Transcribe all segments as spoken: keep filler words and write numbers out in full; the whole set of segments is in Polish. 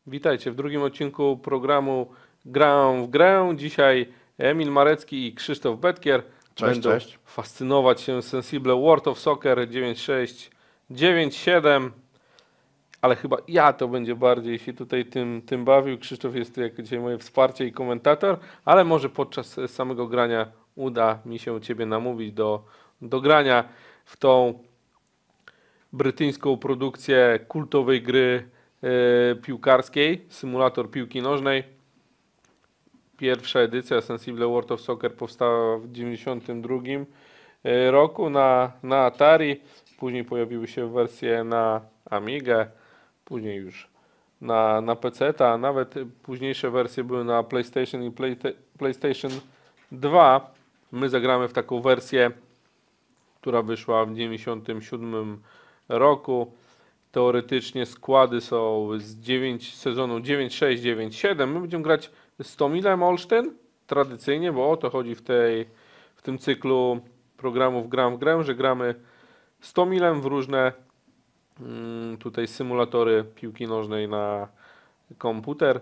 Witajcie w drugim odcinku programu Gram w grę. Dzisiaj Emil Marecki i Krzysztof Betkier Cześć, będą cześć. fascynować się Sensible World of Soccer dziewięć sześć, dziewięć siedem, ale chyba ja to będzie bardziej się tutaj tym, tym bawił. Krzysztof jest tu jak dzisiaj moje wsparcie i komentator, ale może podczas samego grania uda mi się Ciebie namówić do, do grania w tą brytyjską produkcję kultowej gry e, piłkarskiej, symulator piłki nożnej. Pierwsza edycja Sensible World of Soccer powstała w dziewięćdziesiątym drugim roku na, na Atari. Później pojawiły się wersje na Amigę, później już na, na peceta, a nawet późniejsze wersje były na PlayStation i Play, PlayStation dwa. My zagramy w taką wersję, która wyszła w dziewięćdziesiątym siódmym roku. Teoretycznie składy są z dziewięć, sezonu dziewięć sześć, dziewięć siedem. My będziemy grać z Tomilem Olsztyn, tradycyjnie, bo o to chodzi w, tej, w tym cyklu programów Gram w grę, że gramy z Tomilem w różne mm, tutaj symulatory piłki nożnej na komputer.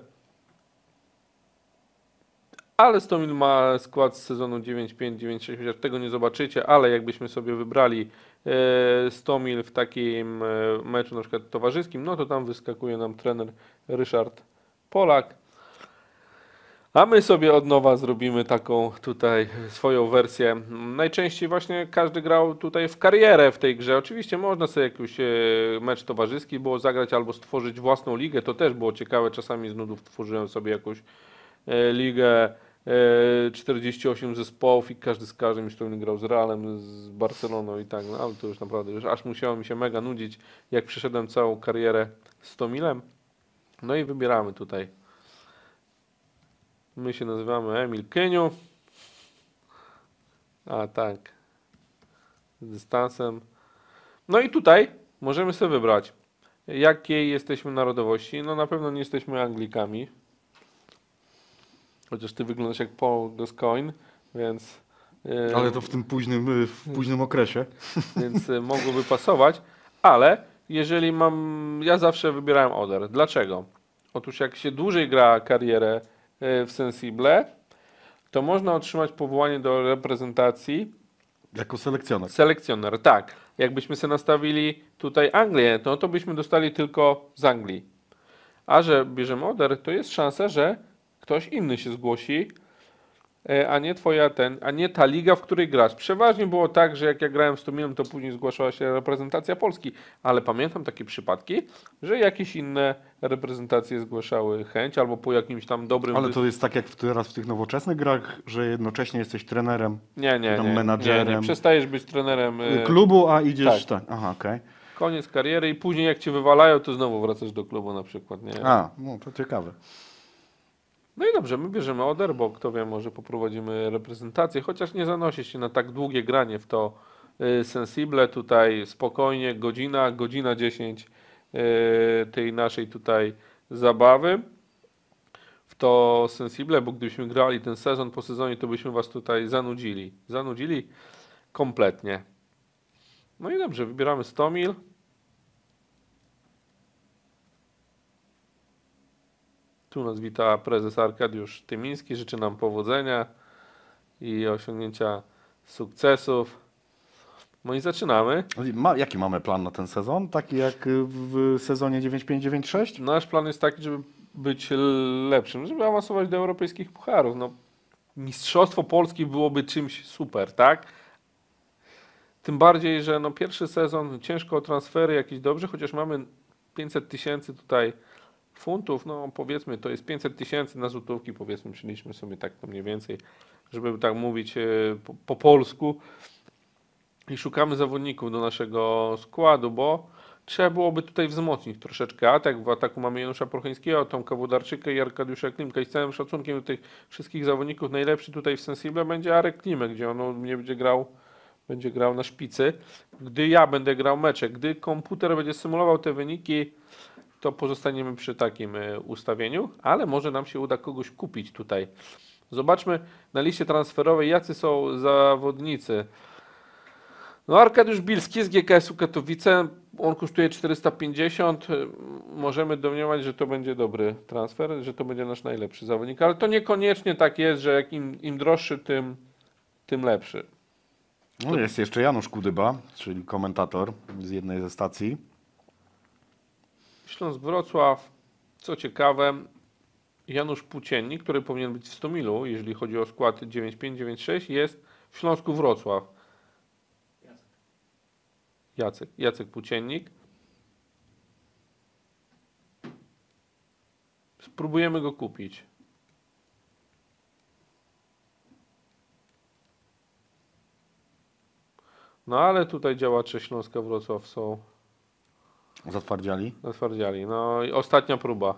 Ale Stomil ma skład z sezonu dziewięć pięć, dziewięć sześć, chociaż tego nie zobaczycie, ale jakbyśmy sobie wybrali e, Stomil w takim e, meczu na przykład towarzyskim, no to tam wyskakuje nam trener Ryszard Polak. A my sobie od nowa zrobimy taką tutaj swoją wersję. Najczęściej właśnie każdy grał tutaj w karierę w tej grze. Oczywiście można sobie jakiś e, mecz towarzyski było zagrać albo stworzyć własną ligę. To też było ciekawe. Czasami z nudów tworzyłem sobie jakąś e, ligę e, czterdzieści osiem zespołów i każdy z każdym już to grał z Realem, z Barceloną i tak. No, ale to już naprawdę, już aż musiało mi się mega nudzić, jak przeszedłem całą karierę z Tomilem. No i wybieramy tutaj. My się nazywamy Emil Kyniu. A tak. Z dystansem. No i tutaj możemy sobie wybrać, jakiej jesteśmy narodowości. No na pewno nie jesteśmy Anglikami. Chociaż ty wyglądasz jak Paul Gascoigne, więc... Yy, Ale to w tym późnym, w późnym okresie. Więc yy, mogłoby pasować. Ale jeżeli mam... Ja zawsze wybierałem Oder. Dlaczego? Otóż jak się dłużej gra karierę w Sensible, to można otrzymać powołanie do reprezentacji Jako selekcjoner. selekcjoner. Tak, jakbyśmy sobie nastawili tutaj Anglię, to, to byśmy dostali tylko z Anglii. A że bierzemy Oder, to jest szansa, że ktoś inny się zgłosi, a nie twoja ten, a nie ta liga, w której grasz. Przeważnie było tak, że jak ja grałem z Tomilem, to później zgłaszała się reprezentacja Polski, ale pamiętam takie przypadki, że jakieś inne reprezentacje zgłaszały chęć, albo po jakimś tam dobrym... Ale to jest tak jak w, teraz w tych nowoczesnych grach, że jednocześnie jesteś trenerem, Nie, nie, tam nie, menadżerem nie, nie. Przestajesz być trenerem y, klubu, a idziesz... tak. Tak. Aha, okej. Koniec kariery i później jak cię wywalają, to znowu wracasz do klubu na przykład. Nie? A, no to ciekawe. No i dobrze, my bierzemy Oder, bo kto wie, może poprowadzimy reprezentację, chociaż nie zanosi się na tak długie granie w to y, Sensible. Tutaj spokojnie, godzina, godzina dziesięć y, tej naszej tutaj zabawy w to Sensible, bo gdybyśmy grali ten sezon po sezonie, to byśmy was tutaj zanudzili. Zanudzili kompletnie. No i dobrze, wybieramy Stomil. Tu nas wita prezes Arkadiusz Tymiński. Życzy nam powodzenia i osiągnięcia sukcesów. No i zaczynamy. Ma, jaki mamy plan na ten sezon? Taki jak w sezonie dziewięć pięć dziewięć sześć? Nasz plan jest taki, żeby być lepszym, żeby awansować do europejskich pucharów. No, Mistrzostwo Polski byłoby czymś super, tak? Tym bardziej, że no pierwszy sezon, ciężko o transfery jakieś dobrze, chociaż mamy pięćset tysięcy tutaj funtów, no powiedzmy to jest pięćset tysięcy na złotówki, powiedzmy, przyliczmy sobie tak to mniej więcej, żeby tak mówić e, po, po polsku. I szukamy zawodników do naszego składu, bo trzeba byłoby tutaj wzmocnić troszeczkę atak. W ataku mamy Janusza Prochyńskiego, Tomka Włodarczyka i Arkadiusza Klimka. I z całym szacunkiem do tych wszystkich zawodników, najlepszy tutaj w Sensible będzie Arek Klimek, gdzie on nie będzie grał, będzie grał na szpicy. Gdy ja będę grał mecze, gdy komputer będzie symulował te wyniki, to pozostaniemy przy takim ustawieniu, ale może nam się uda kogoś kupić tutaj. Zobaczmy na liście transferowej, jacy są zawodnicy. No Arkadiusz Bilski z G K S-u Katowice, On kosztuje czterysta pięćdziesiąt. Możemy domniemać, że to będzie dobry transfer, że to będzie nasz najlepszy zawodnik, ale to niekoniecznie tak jest, że jak im, im droższy, tym, tym lepszy. No jest jeszcze Janusz Kudyba, czyli komentator z jednej ze stacji. Śląsk Wrocław, co ciekawe, Janusz Płóciennik, który powinien być w Stomilu, jeżeli chodzi o skład dziewięć pięć dziewięć sześć, jest w Śląsku Wrocław. Jacek, Jacek Płóciennik. Spróbujemy go kupić. No ale tutaj działacze Śląska Wrocław są Zatwardziali. zatwardziali. No i ostatnia próba.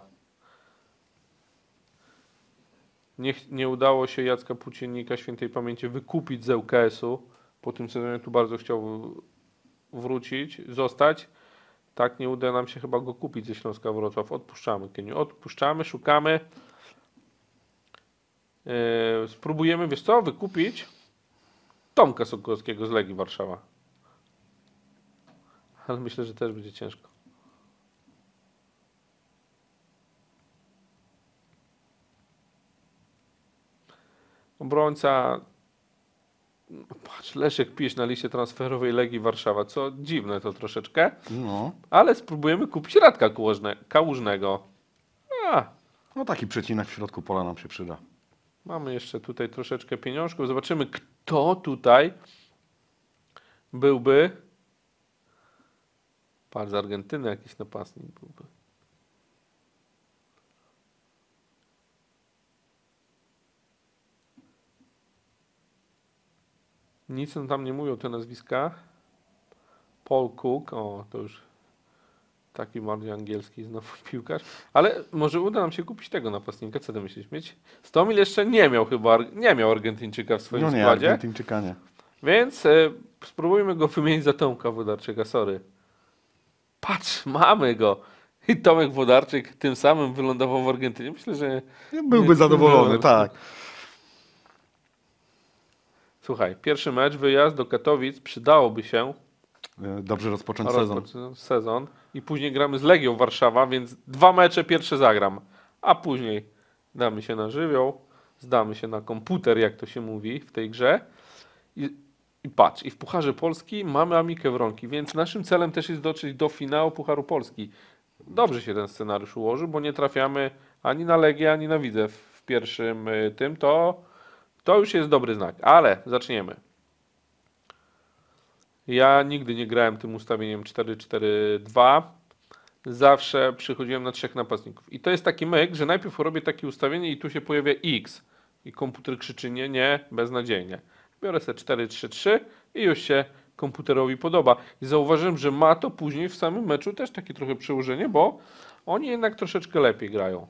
Nie, nie udało się Jacka Płóciennika świętej pamięci wykupić z ŁKS-u. Po tym sezonie tu bardzo chciał wrócić, zostać. Tak, nie uda nam się chyba go kupić ze Śląska Wrocław. Odpuszczamy, Kieniu. Odpuszczamy, szukamy. Yy, spróbujemy, wiesz co, wykupić Tomka Sokołowskiego z Legii Warszawa. Ale myślę, że też będzie ciężko. Obrońca, patrz, Leszek Pisz na liście transferowej Legii Warszawa. Co dziwne to troszeczkę. No. Ale spróbujemy kupić Radka Kałużne, Kałużnego. A, No taki przecinek w środku pola nam się przyda. mamy jeszcze tutaj troszeczkę pieniążków. Zobaczymy, kto tutaj byłby. Patrz, z Argentyny jakiś napastnik byłby. Nic on tam nie mówią te nazwiska. Paul Cook, o to już taki bardziej angielski znowu piłkarz. Ale może uda nam się kupić tego napastnika, co ty myślisz? Mieć? Stomil jeszcze nie miał chyba, nie miał Argentyńczyka w swoim No nie, składzie. Argentyńczyka nie. Więc e, spróbujmy go wymienić za Tomka Włodarczyka, sorry. Patrz, mamy go. I Tomek Włodarczyk tym samym wylądował w Argentynie. Myślę, że... Byłby nie- zadowolony, tak. Słuchaj, pierwszy mecz, wyjazd do Katowic, przydałoby się Dobrze rozpocząć sezon. rozpocząć sezon. I później gramy z Legią Warszawa, więc dwa mecze pierwsze zagram. A później damy się na żywioł, zdamy się na komputer, jak to się mówi w tej grze. I, i patrz, i w Pucharze Polski mamy Amikę Wronki, więc naszym celem też jest dotrzeć do finału Pucharu Polski. Dobrze się ten scenariusz ułożył, bo nie trafiamy ani na Legię, ani na Widzew w pierwszym y, tym, to, to już jest dobry znak. Ale zaczniemy. Ja nigdy nie grałem tym ustawieniem cztery cztery dwa. Zawsze przychodziłem na trzech napastników. I to jest taki myk, że najpierw robię takie ustawienie i tu się pojawia X. I komputer krzyczy nie, nie, beznadziejnie. Biorę sobie cztery trzy trzy i już się komputerowi podoba. I zauważyłem, że ma to później w samym meczu też takie trochę przełożenie, bo oni jednak troszeczkę lepiej grają.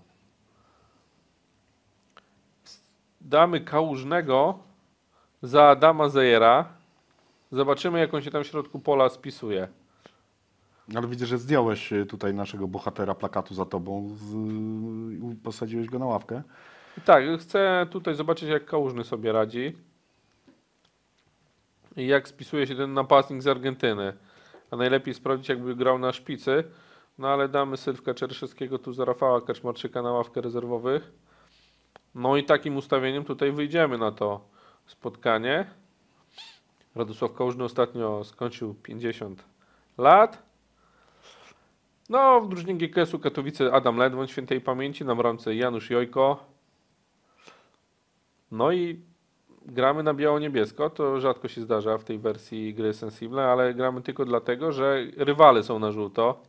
Damy Kałużnego za Adama Zejera. Zobaczymy, jak on się tam w środku pola spisuje. Ale widzę, że zdjąłeś tutaj naszego bohatera plakatu za tobą z... i posadziłeś go na ławkę. Tak, chcę tutaj zobaczyć, jak Kałużny sobie radzi. I jak spisuje się ten napastnik z Argentyny. A najlepiej sprawdzić, jakby grał na szpicy. No ale damy Sylwka Czerszewskiego tu za Rafała Kaczmarczyka na ławkę rezerwowych. No i takim ustawieniem tutaj wyjdziemy na to spotkanie. Radosław Kałużny ostatnio skończył pięćdziesiąt lat. No, w drużynie G K S-u Katowice Adam Ledwoń świętej pamięci, na bramce Janusz Jojko. No i gramy na biało-niebiesko, to rzadko się zdarza w tej wersji gry Sensible, ale gramy tylko dlatego, że rywale są na żółto.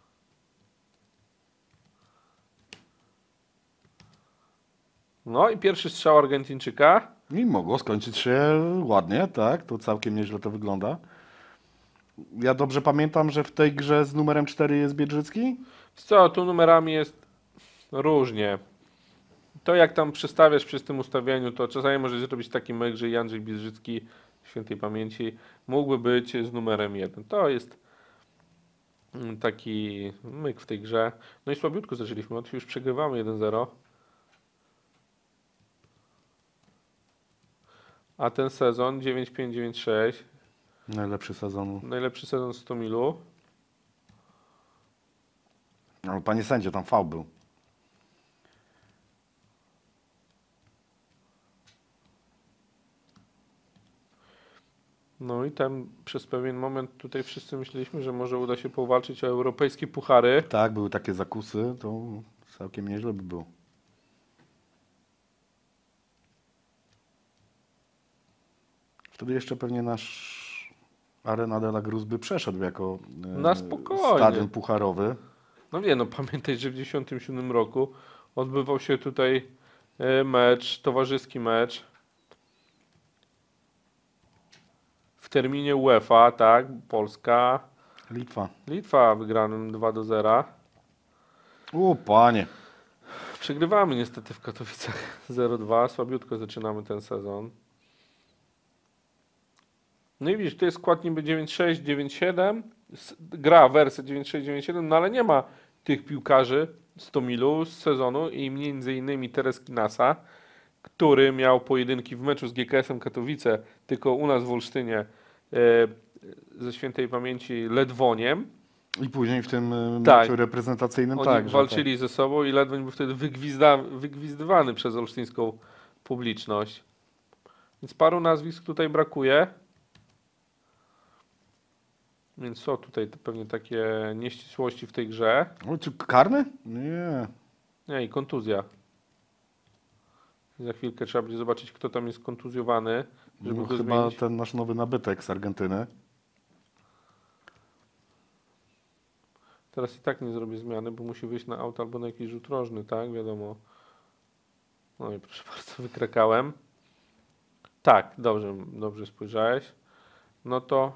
No i pierwszy strzał Argentyńczyka. I mogło skończyć się ładnie, tak? To całkiem nieźle to wygląda. Ja dobrze pamiętam, że w tej grze z numerem cztery jest Biedrzycki? Co, tu numerami jest różnie. To jak tam przestawiasz przy tym ustawieniu, to czasami możesz zrobić taki myk, że Andrzej Biedrzycki świętej pamięci mógłby być z numerem jeden. To jest taki myk w tej grze. No i słabiutko zaczęliśmy, od już przegrywamy jeden zero. A ten sezon dziewięć pięć dziewięć sześć, Najlepszy sezonu. najlepszy sezon z Stomilu. Ale panie sędzie, tam faul był. No i tam przez pewien moment tutaj wszyscy myśleliśmy, że może uda się powalczyć o europejskie puchary. Tak, były takie zakusy, to całkiem nieźle by było. Wtedy jeszcze pewnie nasz Arena de la Cruz by przeszedł jako e, Na spokojnie. stadion pucharowy. No nie, no pamiętaj, że w dziewięćdziesiątym siódmym roku odbywał się tutaj e, mecz, towarzyski mecz w terminie UEFA, tak, Polska, Litwa. Litwa wygranym dwa do zera. U, panie. Przegrywamy niestety w Katowicach zero dwa, słabiutko zaczynamy ten sezon. No i widzisz, to jest skład niby dziewięć sześć, dziewięć siedem, s- gra wersja dziewięć sześć, dziewięć siedem, no ale nie ma tych piłkarzy z Tomilu z sezonu i między innymi Teres Kinasa, który miał pojedynki w meczu z G K S-em Katowice, tylko u nas w Olsztynie e, ze świętej pamięci Ledwoniem. I później w tym e, Tak. meczu reprezentacyjnym Oni tak. że walczyli ze sobą i Ledwoń był wtedy wygwizda, wygwizdywany przez olsztyńską publiczność. Więc paru nazwisk tutaj brakuje. Więc są tutaj te pewnie takie nieścisłości w tej grze. Tak. O, czy karny? Nie. Nie, i kontuzja. Za chwilkę trzeba będzie zobaczyć, kto tam jest kontuzjowany, żeby No, go chyba zmienić. ten nasz nowy nabytek z Argentyny. Teraz i tak nie zrobię zmiany, bo musi wyjść na aut albo na jakiś rzut rożny, tak? Wiadomo. No i proszę bardzo, wykrakałem. Tak, dobrze, dobrze spojrzałeś. No to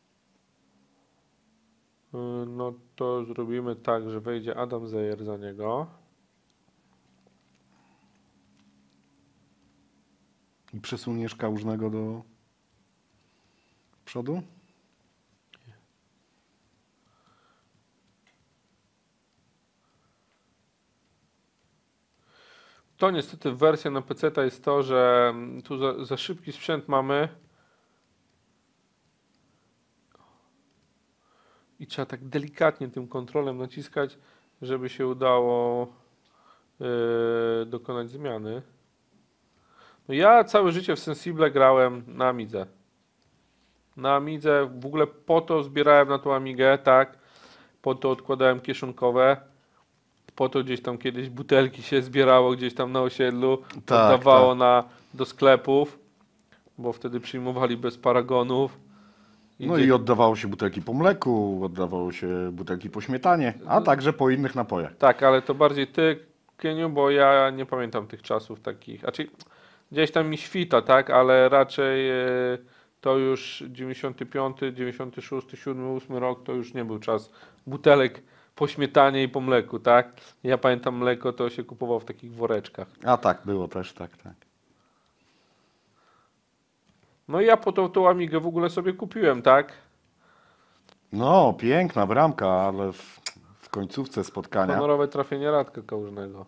yy, no to zrobimy tak, że wejdzie Adam Zeyer za niego. I przesuniesz Kałużnego do przodu? To niestety wersja na peceta jest to, że mm, tu za, za szybki sprzęt mamy i trzeba tak delikatnie tym kontrolem naciskać, żeby się udało yy, dokonać zmiany. No ja całe życie w Sensible grałem na Amidze. Na Amidze w ogóle po to zbierałem na tą Amigę, tak? Po to odkładałem kieszonkowe. Po to gdzieś tam kiedyś butelki się zbierało gdzieś tam na osiedlu, Tak, oddawało tak. na, do sklepów, bo wtedy przyjmowali bez paragonów. No gdzie- i oddawało się butelki po mleku, oddawało się butelki po śmietanie, a także po innych napojach. Tak, ale to bardziej ty, Kieniu, bo ja nie pamiętam tych czasów takich. Znaczy, gdzieś tam mi świta, tak, ale raczej e, to już dziewięćdziesiąty piąty, dziewięćdziesiąty szósty, siódmy, ósmy rok to już nie był czas butelek po śmietanie i po mleku, tak? Ja pamiętam mleko to się kupowało w takich woreczkach. A tak, było też, tak, tak. No i ja po tą, tą Amigę w ogóle sobie kupiłem, tak? No, piękna bramka, ale w, w końcówce spotkania. Honorowe trafienie Radka Kałużnego.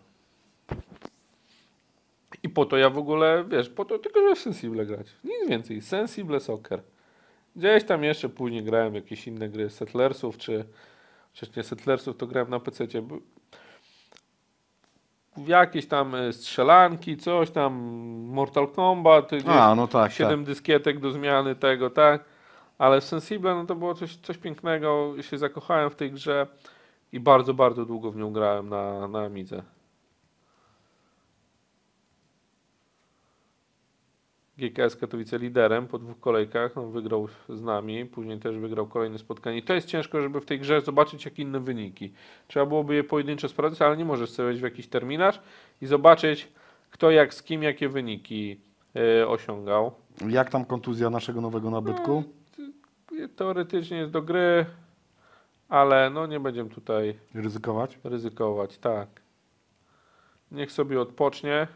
I po to ja w ogóle, wiesz, po to tylko, żeby w Sensible grać. Nic więcej. Sensible Soccer. Gdzieś tam jeszcze później grałem w jakieś inne gry Settlersów, czy przecież nie Settlersów, to grałem na pececie. Bu- W jakieś tam e, strzelanki, coś tam, Mortal Kombat, gdzieś A, no tak, siedem dyskietek do zmiany tego, tak? Ale w Sensible no to było coś, coś pięknego, się zakochałem w tej grze i bardzo, bardzo długo w nią grałem na, na Amidze. G K S Katowice liderem po dwóch kolejkach, no, wygrał z nami, później też wygrał kolejne spotkanie. I to jest ciężko, żeby w tej grze zobaczyć jak inne wyniki. Trzeba byłoby je pojedynczo sprawdzić, ale nie możesz sobie wejść w jakiś terminarz i zobaczyć kto jak z kim, jakie wyniki e, osiągał. tak. Jak tam kontuzja naszego nowego nabytku? Teoretycznie jest do gry, ale no nie będziemy tutaj Ryzykować? ryzykować, tak. Niech sobie odpocznie.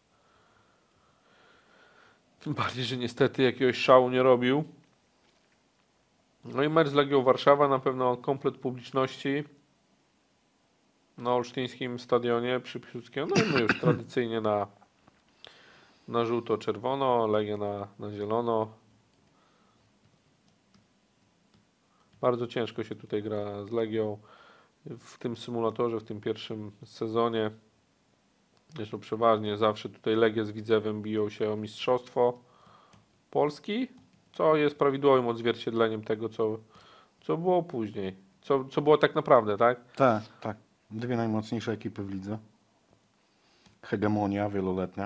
Tym bardziej, że niestety jakiegoś szału nie robił. No i mecz z Legią Warszawa, na pewno komplet publiczności na olsztyńskim stadionie przy Piłsudskiego. No i my już tradycyjnie na, na żółto-czerwono, Legia na, na zielono. Bardzo ciężko się tutaj gra z Legią. w tym symulatorze, w tym pierwszym sezonie. Zresztą przeważnie zawsze tutaj Legia z Widzewem biją się o mistrzostwo Polski, co jest prawidłowym odzwierciedleniem tego, co, co było później. Co, co było tak naprawdę, tak? Tak, tak. Dwie najmocniejsze ekipy w lidze. Hegemonia wieloletnia.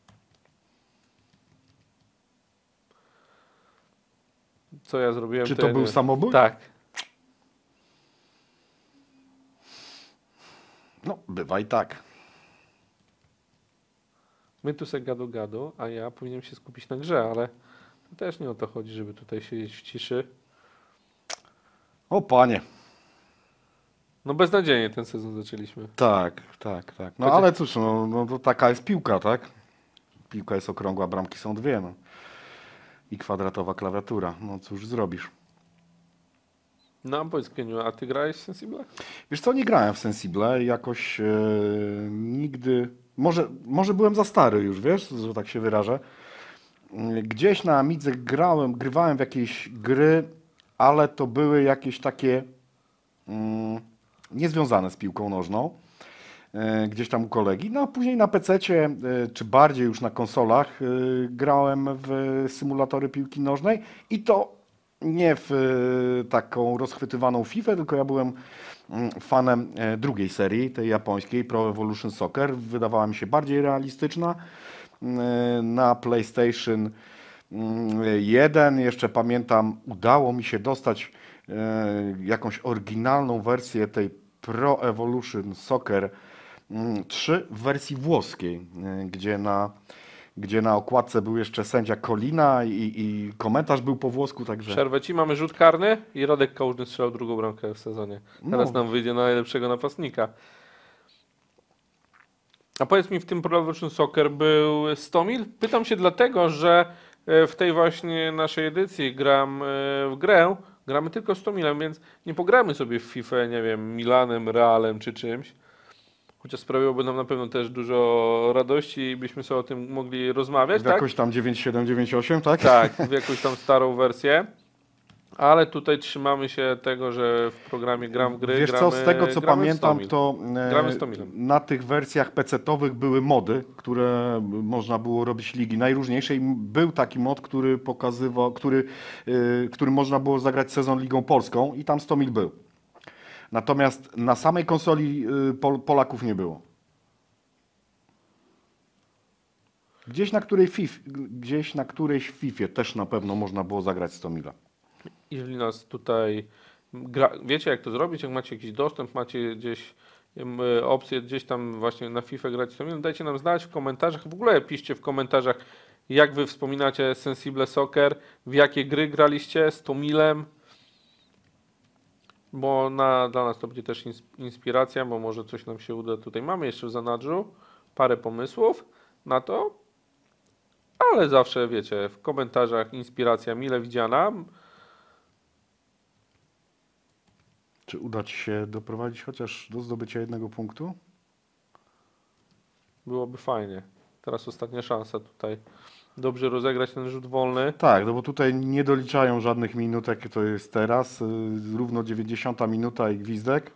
Co ja zrobiłem? Czy to to ja był nie- samobój? Tak. No, bywa i tak. My tu se gadu gadu, a ja powinienem się skupić na grze, ale to też nie o to chodzi, żeby tutaj siedzieć w ciszy. O panie. No beznadziejnie ten sezon zaczęliśmy. Tak, tak, tak. No Chociaż- ale cóż, no, no to taka jest piłka, tak? Piłka jest okrągła, bramki są dwie, no. I kwadratowa klawiatura. No cóż zrobisz. No a powiedz Keniu, a ty grałeś w Sensible? Wiesz co, nie grałem w Sensible i jakoś e, nigdy... Może, może byłem za stary już, wiesz, że tak się wyrażę. Gdzieś na Amidze grałem, grywałem w jakieś gry, ale to były jakieś takie mm, niezwiązane z piłką nożną. E, gdzieś tam u kolegi. No a później na pececie, e, czy bardziej już na konsolach, e, grałem w symulatory piłki nożnej i to nie w e, taką rozchwytywaną FIFA, tylko ja byłem mm, fanem e, drugiej serii, tej japońskiej, Pro Evolution Soccer. Wydawała mi się bardziej realistyczna. E, Na PlayStation mm, jeden, jeszcze pamiętam, udało mi się dostać e, jakąś oryginalną wersję tej Pro Evolution Soccer mm, trzy w wersji włoskiej, e, gdzie na, gdzie na okładce był jeszcze sędzia Kolina i, i komentarz był po włosku, także Przerwę ci, mamy rzut karny i Radek Kałużny strzelał drugą bramkę w sezonie. Teraz No. nam wyjdzie na najlepszego napastnika. A powiedz mi, w tym Pro Evolution Soccer był Stomil? Pytam się dlatego, że e, w tej właśnie naszej edycji gram e, w grę, gramy tylko Stomilem, więc nie pogramy sobie w FIFA, nie wiem, Milanem, Realem czy czymś. Chociaż sprawiłoby nam na pewno też dużo radości i byśmy sobie o tym mogli rozmawiać, w tak? jakoś tam dziewięć siedem dziewięć osiem, tak? Tak, w jakąś tam starą wersję. Ale tutaj trzymamy się tego, że w programie Gram w gry Wiesz gramy, co, z tego co gramy w pamiętam, Stomil. to e, Gramy z Tomilem. na tych wersjach pecetowych były mody, które można było robić ligi najróżniejsze i był taki mod, który pokazywał, który, e, który można było zagrać sezon Ligą Polską i tam Stomil był. Natomiast na samej konsoli e, Pol Polaków nie było. Gdzieś na, której fif, gdzieś na którejś Fifie też na pewno można było zagrać Stomila. Jeżeli nas tutaj gra, wiecie jak to zrobić, jak macie jakiś dostęp, macie gdzieś em, opcję gdzieś tam właśnie na FIFA grać z Tomilem, dajcie nam znać w komentarzach, w ogóle piszcie w komentarzach, jak wy wspominacie Sensible Soccer, w jakie gry graliście z Tomilem, bo na, dla nas to będzie też ins- inspiracja, bo może coś nam się uda tutaj. Mamy jeszcze w zanadrzu parę pomysłów na to, ale zawsze wiecie, w komentarzach inspiracja mile widziana. Czy uda Ci się doprowadzić chociaż do zdobycia jednego punktu? Byłoby fajnie. Teraz ostatnia szansa tutaj. Dobrze rozegrać ten rzut wolny. Tak, no bo tutaj nie doliczają żadnych minutek, to jest teraz. y, Równo dziewięćdziesiąta minuta i gwizdek.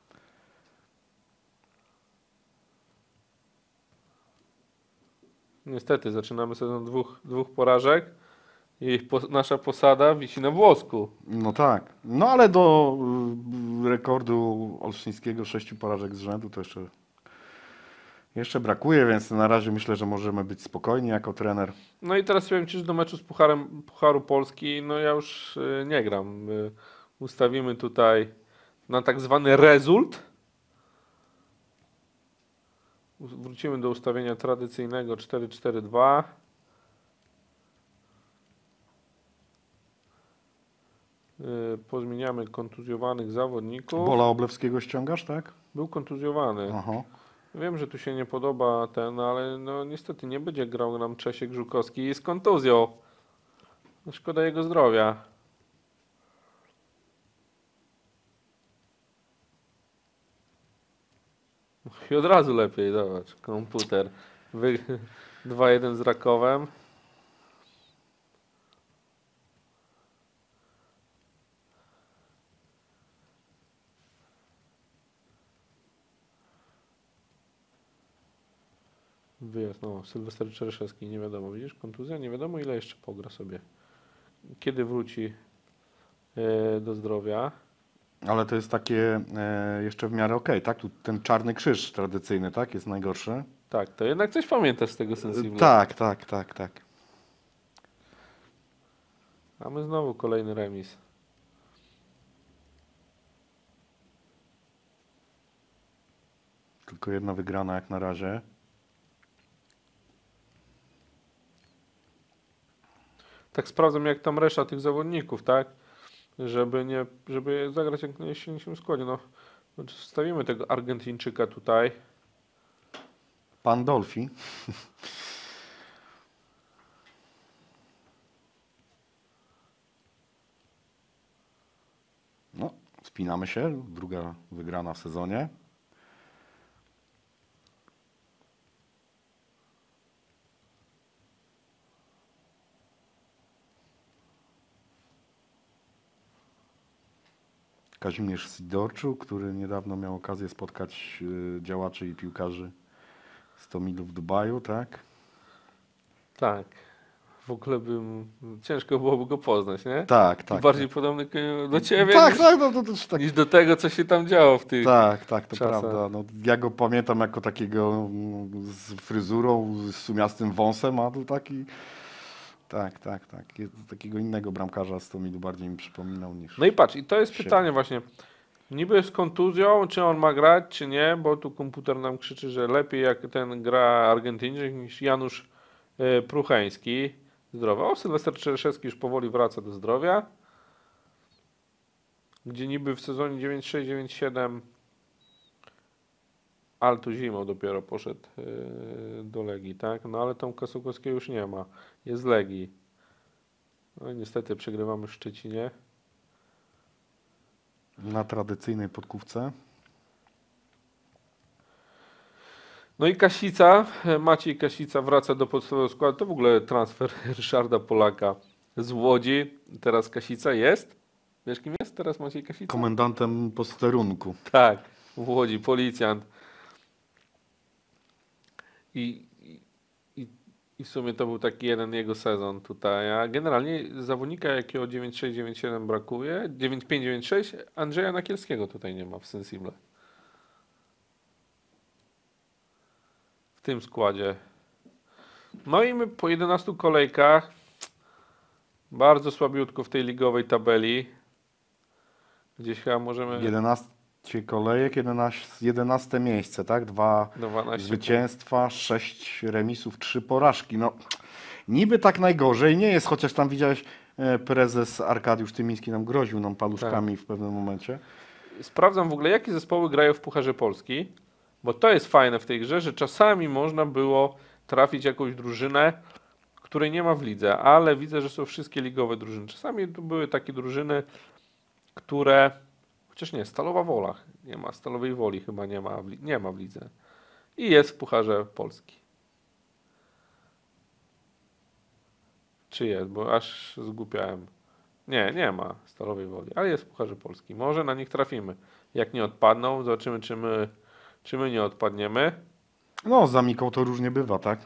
Niestety, zaczynamy sezon dwóch, dwóch porażek i po, nasza posada wisi na włosku. No tak. No ale do y, rekordu olsztyńskiego sześciu porażek z rzędu to jeszcze, jeszcze brakuje, więc na razie myślę, że możemy być spokojni jako trener. No i teraz powiem Ci, że do meczu z Pucharem, Pucharu Polski, no ja już y, nie gram. Y, ustawimy tutaj na tak zwany rezult. U- Wrócimy do ustawienia tradycyjnego cztery cztery dwa. Y, Pozmieniamy kontuzjowanych zawodników. Bola Oblewskiego ściągasz, tak? Był kontuzjowany. Aha. Wiem, że tu się nie podoba ten, ale no niestety nie będzie grał nam Czesiek Żukowski z kontuzją. No, szkoda jego zdrowia. I od razu lepiej, zobacz, komputer. Wy... dwa jeden z Rakowem. wyjazd, no, Sylwester Czereszewski, nie wiadomo, widzisz, kontuzja, nie wiadomo ile jeszcze pogra sobie. Kiedy wróci e, do zdrowia. Ale to jest takie e, jeszcze w miarę okej, tak? Tu ten czarny krzyż tradycyjny, tak? Jest najgorszy. Tak, to jednak coś pamiętasz z tego Sensible. Tak, tak, tak, tak. A my znowu kolejny remis. Tylko jedna wygrana jak na razie. Tak sprawdzam jak tam reszta tych zawodników, tak? Żeby nie, żeby zagrać jak najsilniejszym składzie. No, wstawimy tego Argentyńczyka tutaj. Pandolfi. No, spinamy się. Druga wygrana w sezonie. Kazimierz Sidorczuk, który niedawno miał okazję spotkać y, działaczy i piłkarzy z Tomilu w Dubaju, tak? Tak. W ogóle bym, ciężko byłoby go poznać, nie? Tak, tak. Bardziej tak. podobny do ciebie Tak, niż, tak, no, to, to, tak. niż do tego, co się tam działo w tych... Tak, tak, to czasach. prawda. No, ja go pamiętam jako takiego mm, z fryzurą, z sumiastym wąsem, a tu taki... Tak, tak, tak. Jest takiego innego bramkarza z Tomilu bardziej mi przypominał niż... No i patrz, i to jest Siedem. pytanie właśnie. Niby z kontuzją, czy on ma grać, czy nie, bo tu komputer nam krzyczy, że lepiej jak ten gra Argentyńczyk niż Janusz e, Prucheński. Zdrowy. O, Sylwester Czereszewski już powoli wraca do zdrowia. Gdzie niby w sezonie dziewięć sześć dziewięć siedem ale tu zimą dopiero poszedł e, do Legii, tak? No ale Tomka Sokowskiego już nie ma. Jest z Legii. No i niestety przegrywamy w Szczecinie. Na tradycyjnej podkówce. No i Kasica, Maciej Kasica wraca do podstawowego składu. To w ogóle transfer Ryszarda Polaka z Łodzi. Teraz Kasica jest. Wiesz kim jest teraz Maciej Kasica? Komendantem posterunku. Tak, w Łodzi, policjant. I, i, I w sumie to był taki jeden jego sezon tutaj. A generalnie zawodnika, jakiego dziewięć sześć dziewięć siedem brakuje, dziewięć pięć dziewięć sześć, Andrzeja Nakielskiego tutaj nie ma w Sensible. W tym składzie. No i my po jedenastu kolejkach bardzo słabiutko w tej ligowej tabeli. Gdzieś chyba możemy... jedenaście kolejek, jedenaście, jedenaste miejsce, tak? Dwa dwanaście zwycięstwa, sześć remisów, trzy porażki. No, niby tak najgorzej nie jest, chociaż tam widziałeś, e, prezes Arkadiusz Tymiński nam groził nam paluszkami w pewnym momencie. Sprawdzam w ogóle, jakie zespoły grają w Pucharze Polski, bo to jest fajne w tej grze, że czasami można było trafić jakąś drużynę, której nie ma w lidze, ale widzę, że są wszystkie ligowe drużyny. Czasami tu były takie drużyny, które, chociaż nie, Stalowa Wola, nie ma, Stalowej Woli chyba nie ma, w li- nie ma w lidze. I jest w Pucharze Polski. Czy jest, bo aż zgłupiałem. Nie, nie ma Stalowej Woli, ale jest w Pucharze Polski. Może na nich trafimy. Jak nie odpadną, zobaczymy, czy my, czy my nie odpadniemy. No, z Amiką to różnie bywa, tak?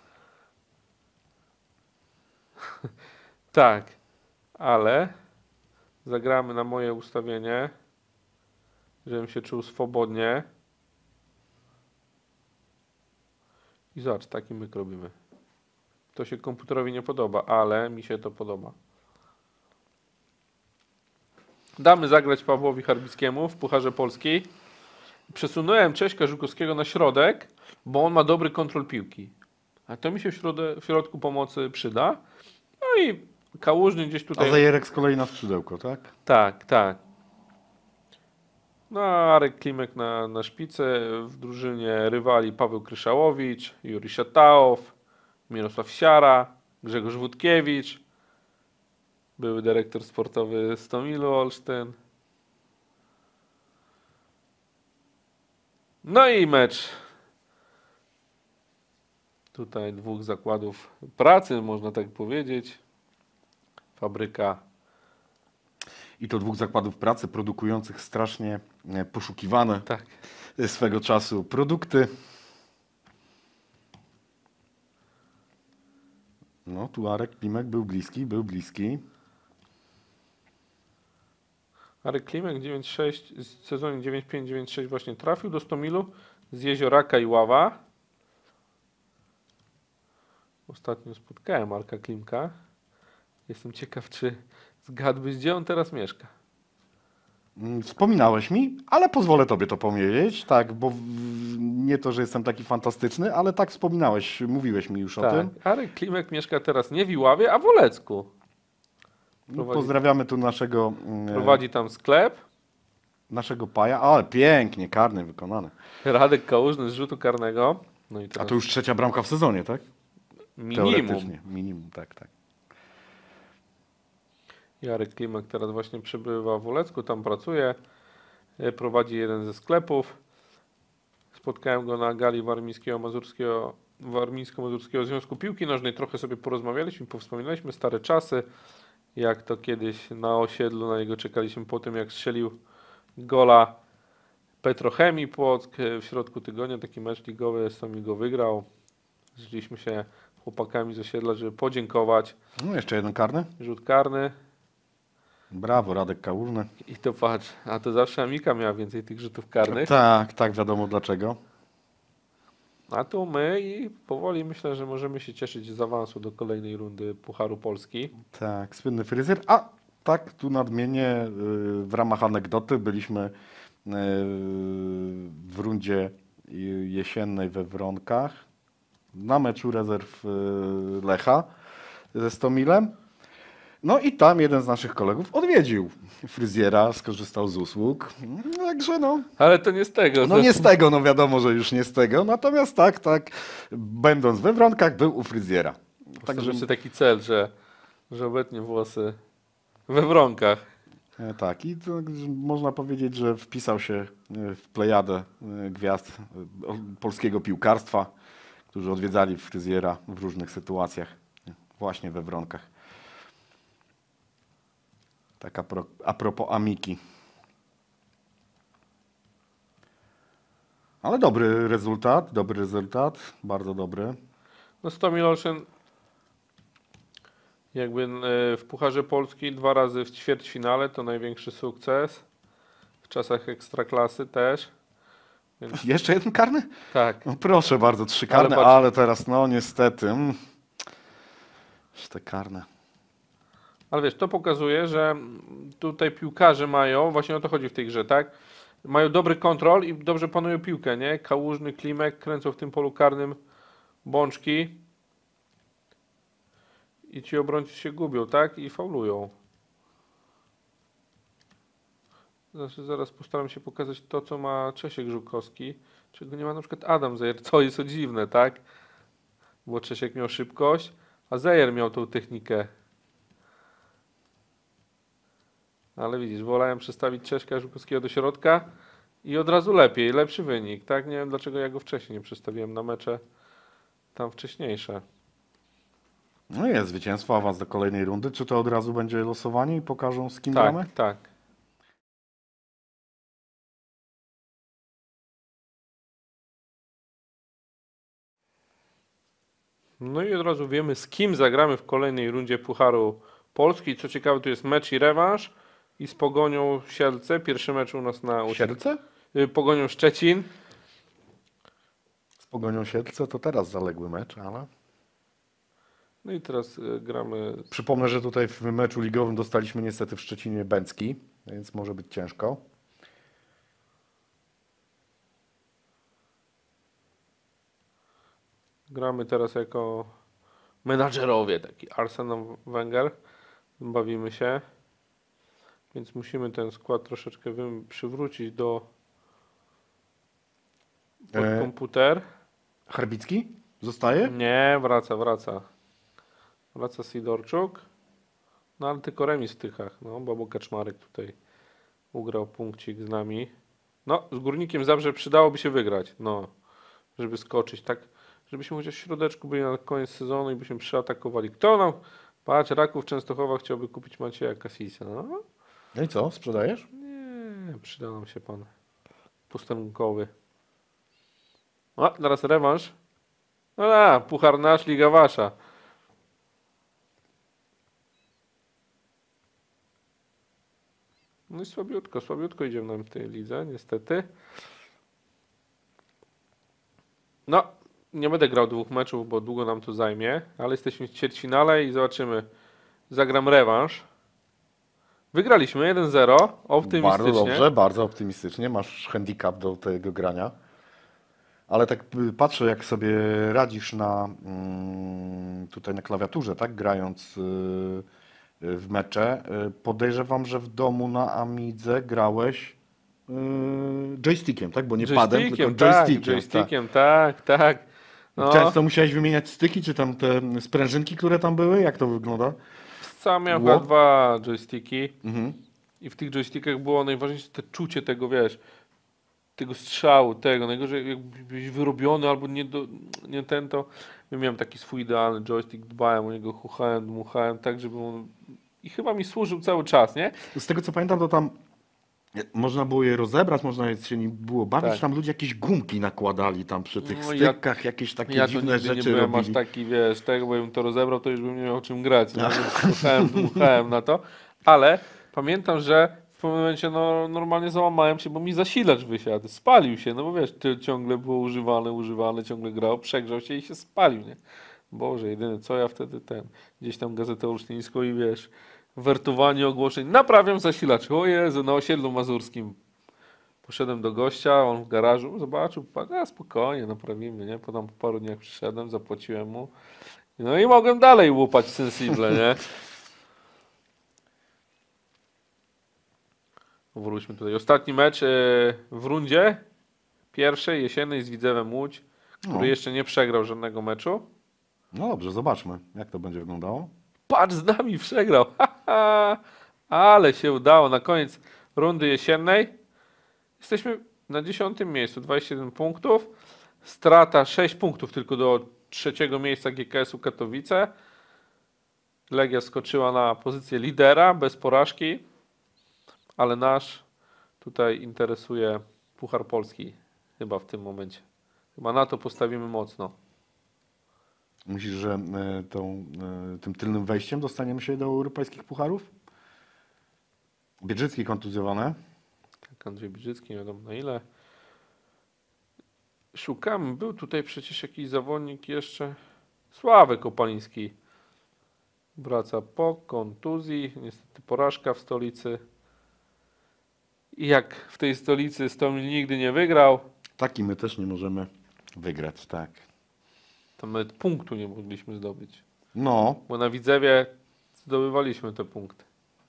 Tak, ale zagramy na moje ustawienie, żebym się czuł swobodnie. I zobacz, taki myk robimy. To się komputerowi nie podoba, ale mi się to podoba. Damy zagrać Pawłowi Charbickiemu w Pucharze Polski. Przesunąłem Cześka Żukowskiego na środek, bo on ma dobry kontrol piłki. A to mi się w, środe, w środku pomocy przyda. No i Kałużny gdzieś A tutaj... Zajerek z kolei na skrzydełko, tak? Tak, tak. No, a Arek Klimek na, na szpicy. W drużynie rywali Paweł Kryszałowicz, Juri Szatałow, Mirosław Siara, Grzegorz Wódkiewicz, były dyrektor sportowy z Tomilu Olsztyn. No i mecz. Tutaj dwóch zakładów pracy, można tak powiedzieć. Fabryka. I to dwóch zakładów pracy produkujących strasznie e, poszukiwane Tak. swego czasu produkty. No, tu Arek Klimek był bliski, był bliski. Arek Klimek dziewięć sześć w sezonie dziewięć pięć dziewięć sześć właśnie trafił do Stomilu z Jezioraka i Ława. Ostatnio spotkałem Arka Klimka. Jestem ciekaw, czy zgadłbyś, gdzie on teraz mieszka. Mm, Wspominałeś mi, ale pozwolę tobie to powiedzieć, tak, bo w- nie to, że jestem taki fantastyczny, ale tak wspominałeś, mówiłeś mi już o Tak, tym. Arek Klimek mieszka teraz nie w Iławie, a w Olecku. No, Prowadzi, pozdrawiamy tu naszego, mm, prowadzi tam sklep. naszego paja, ale pięknie, karny wykonany. Radek Kałużny z rzutu karnego. No i A teraz to już trzecia bramka w sezonie, tak? minimum. Teoretycznie, minimum, tak, tak. Jarek Klimek teraz właśnie przebywa w Olecku, tam pracuje, e, prowadzi jeden ze sklepów. Spotkałem go na gali Warmińskiego Mazurskiego, Warmińsko-Mazurskiego Związku Piłki Nożnej. Trochę sobie porozmawialiśmy, powspominaliśmy stare czasy, jak to kiedyś na osiedlu na niego czekaliśmy po tym, jak strzelił gola Petrochemii Płock w środku tygodnia. Taki mecz ligowy, Stomil go wygrał. Zeszliśmy się chłopakami z osiedla, żeby podziękować. No, jeszcze jeden karny. Rzut karny. Brawo, Radek Kałużny. I to patrz, a to zawsze Amika miała więcej tych rzutów karnych. Tak, tak, wiadomo dlaczego. A tu my i powoli myślę, że możemy się cieszyć z awansu do kolejnej rundy Pucharu Polski. Tak, słynny fryzjer. A tak, tu nadmienię, y, w ramach anegdoty byliśmy y, w rundzie y, jesiennej we Wronkach na meczu rezerw y, Lecha ze Stomilem. No i tam jeden z naszych kolegów odwiedził fryzjera, skorzystał z usług. Także no, Ale to nie z tego. no nie z tego, no wiadomo, że już nie z tego. Natomiast tak, tak, będąc we Wronkach był u fryzjera. Także sobie taki cel, że, że obetnie włosy we wronkach. E, Tak, i to, że można powiedzieć, że wpisał się e, w plejadę e, gwiazd e, o- polskiego piłkarstwa, którzy odwiedzali fryzjera w różnych sytuacjach, e, właśnie we Wronkach. Tak a, pro, a propos Amiki. Ale dobry rezultat, dobry rezultat, bardzo dobry. No Stomil Olsztyn jakby e, w Pucharze Polski dwa razy w ćwierćfinale, to największy sukces. W czasach Ekstraklasy też. Więc Jeszcze jeden karny? tak. No proszę bardzo, trzy Ale karne, patrz- ale teraz no niestety. Mm. Jeszcze te karne. Ale wiesz, to pokazuje, że tutaj piłkarze mają, właśnie o to chodzi w tej grze, tak? Mają dobry kontrol i dobrze panują piłkę, nie? Kałużny, Klimek kręcą w tym polu karnym bączki i ci obrońcy się gubią, tak? I faulują. Znaczy, zaraz postaram się pokazać to, co ma Czesiek Żukowski, czego nie ma na przykład Adam Zejer, co jest o dziwne, tak? Bo Czesiek miał szybkość, a Zejer miał tą technikę. Ale widzisz, wolałem przestawić Czeszka Żukowskiego do środka i od razu lepiej, lepszy wynik, tak? Nie wiem, dlaczego ja go wcześniej nie przestawiłem na mecze tam wcześniejsze. No jest zwycięstwo, awans do kolejnej rundy. Czy to od razu będzie losowanie i pokażą z kim Tak, gramy? tak. No i od razu wiemy, z kim zagramy w kolejnej rundzie Pucharu Polski. Co ciekawe, tu jest mecz i rewanż i z Pogonią Siedlce. Pierwszy mecz u nas na Usi- Siedlce? y, Pogonią Szczecin. Z Pogonią Siedlce to teraz zaległy mecz, ale... No i teraz y, gramy. Przypomnę, że tutaj w meczu ligowym dostaliśmy niestety w Szczecinie Bęcki, więc może być ciężko. Gramy teraz jako menadżerowie, taki Arsene Wenger. Bawimy się. Więc musimy ten skład troszeczkę wym- przywrócić do pod E. komputer. Herbicki? Zostaje? Nie, wraca, wraca. Wraca Sidorczuk. No ale tylko remis w Tychach. No, Bobo Kaczmarek tutaj ugrał punkcik z nami. No, z Górnikiem Zabrze przydałoby się wygrać. No, żeby skoczyć, tak? Żebyśmy chociaż w środeczku byli na koniec sezonu i byśmy przeatakowali. Kto nam? Patrz, Raków Częstochowa chciałby kupić Macieja Kasisa. No, No i co? Sprzedajesz? nie, przyda nam się pan postępkowy. O, teraz rewanż. No da, puchar nasz, liga wasza. No i słabiutko, słabiutko idziemy nam w tej lidze, niestety. No, nie będę grał dwóch meczów, bo długo nam to zajmie, ale jesteśmy w ćwierćfinale i zobaczymy. Zagram rewanż. Wygraliśmy jeden zero, optymistycznie. Bardzo dobrze, bardzo optymistycznie. Masz handicap do tego grania. Ale tak y, patrzę, jak sobie radzisz na mm, tutaj na klawiaturze, tak, grając y, y, w mecze. Y, podejrzewam, że w domu na Amidze grałeś y, joystickiem, tak? Bo nie padem, tylko tak, joystickiem. Tak. joystickiem, tak, tak. No, Często musiałeś wymieniać styki, czy tam te sprężynki, które tam były? Jak to wygląda? sam miałem Było? chyba dwa joysticki Mhm. i w tych joystickach było najważniejsze te czucie tego, wiesz, tego strzału, tego, najgorzej jakbyś wyrobiony albo nie, do, nie ten, to ja miałem taki swój idealny joystick, dbałem o niego, chuchałem, dmuchałem, tak, żeby on i chyba mi służył cały czas, nie? Z tego co pamiętam, to tam można było je rozebrać, można się nim było bawić, Tak. tam ludzie jakieś gumki nakładali tam przy tych No ja- stykach, jakieś takie Ja to dziwne nigdy nie rzeczy byłem robili. aż taki, wiesz, tego, bo bym to rozebrał, to już bym nie miał o czym grać, nie? Więc słuchałem, dmuchałem na to, ale pamiętam, że w pewnym momencie no, normalnie załamałem się, bo mi zasilacz wysiadł, spalił się, no bo wiesz, ty ciągle było używane, używane, ciągle grał, przegrzał się i się spalił, nie? Boże, jedyne co ja wtedy ten, gdzieś tam gazetę olsztyńską i wiesz, wertowanie ogłoszeń, naprawiam zasilacz, o Jezu, na osiedlu mazurskim. Poszedłem do gościa, on w garażu, zobaczył, patrz, a spokojnie, naprawimy, nie? Potem po paru dniach przyszedłem, zapłaciłem mu. No i mogłem dalej łupać sensible, nie? Wróćmy tutaj. Ostatni mecz e, w rundzie pierwszej, jesiennej z Widzewem Łódź, który No. jeszcze nie przegrał żadnego meczu. No dobrze, zobaczmy, jak to będzie wyglądało. Patrz, z nami przegrał. Haha, ale się udało. Na koniec rundy jesiennej jesteśmy na dziesiątym miejscu, dwadzieścia jeden punktów. Strata sześć punktów tylko do trzeciego miejsca G K S-u Katowice. Legia skoczyła na pozycję lidera bez porażki, ale nasz tutaj interesuje Puchar Polski chyba w tym momencie. Chyba na to postawimy mocno. Myślisz, że e, tą, e, tym tylnym wejściem dostaniemy się do europejskich pucharów? Biedrzycki kontuzjowane. Tak, Andrzej Biżycki, nie wiadomo na ile. Szukamy, był tutaj przecież jakiś zawodnik jeszcze. Sławek Opaliński. Wraca po kontuzji, niestety porażka w stolicy. I jak w tej stolicy Stomil nigdy nie wygrał, Taki my też nie możemy wygrać, tak. to my punktu nie mogliśmy zdobyć. No, Bo na Widzewie zdobywaliśmy te punkty.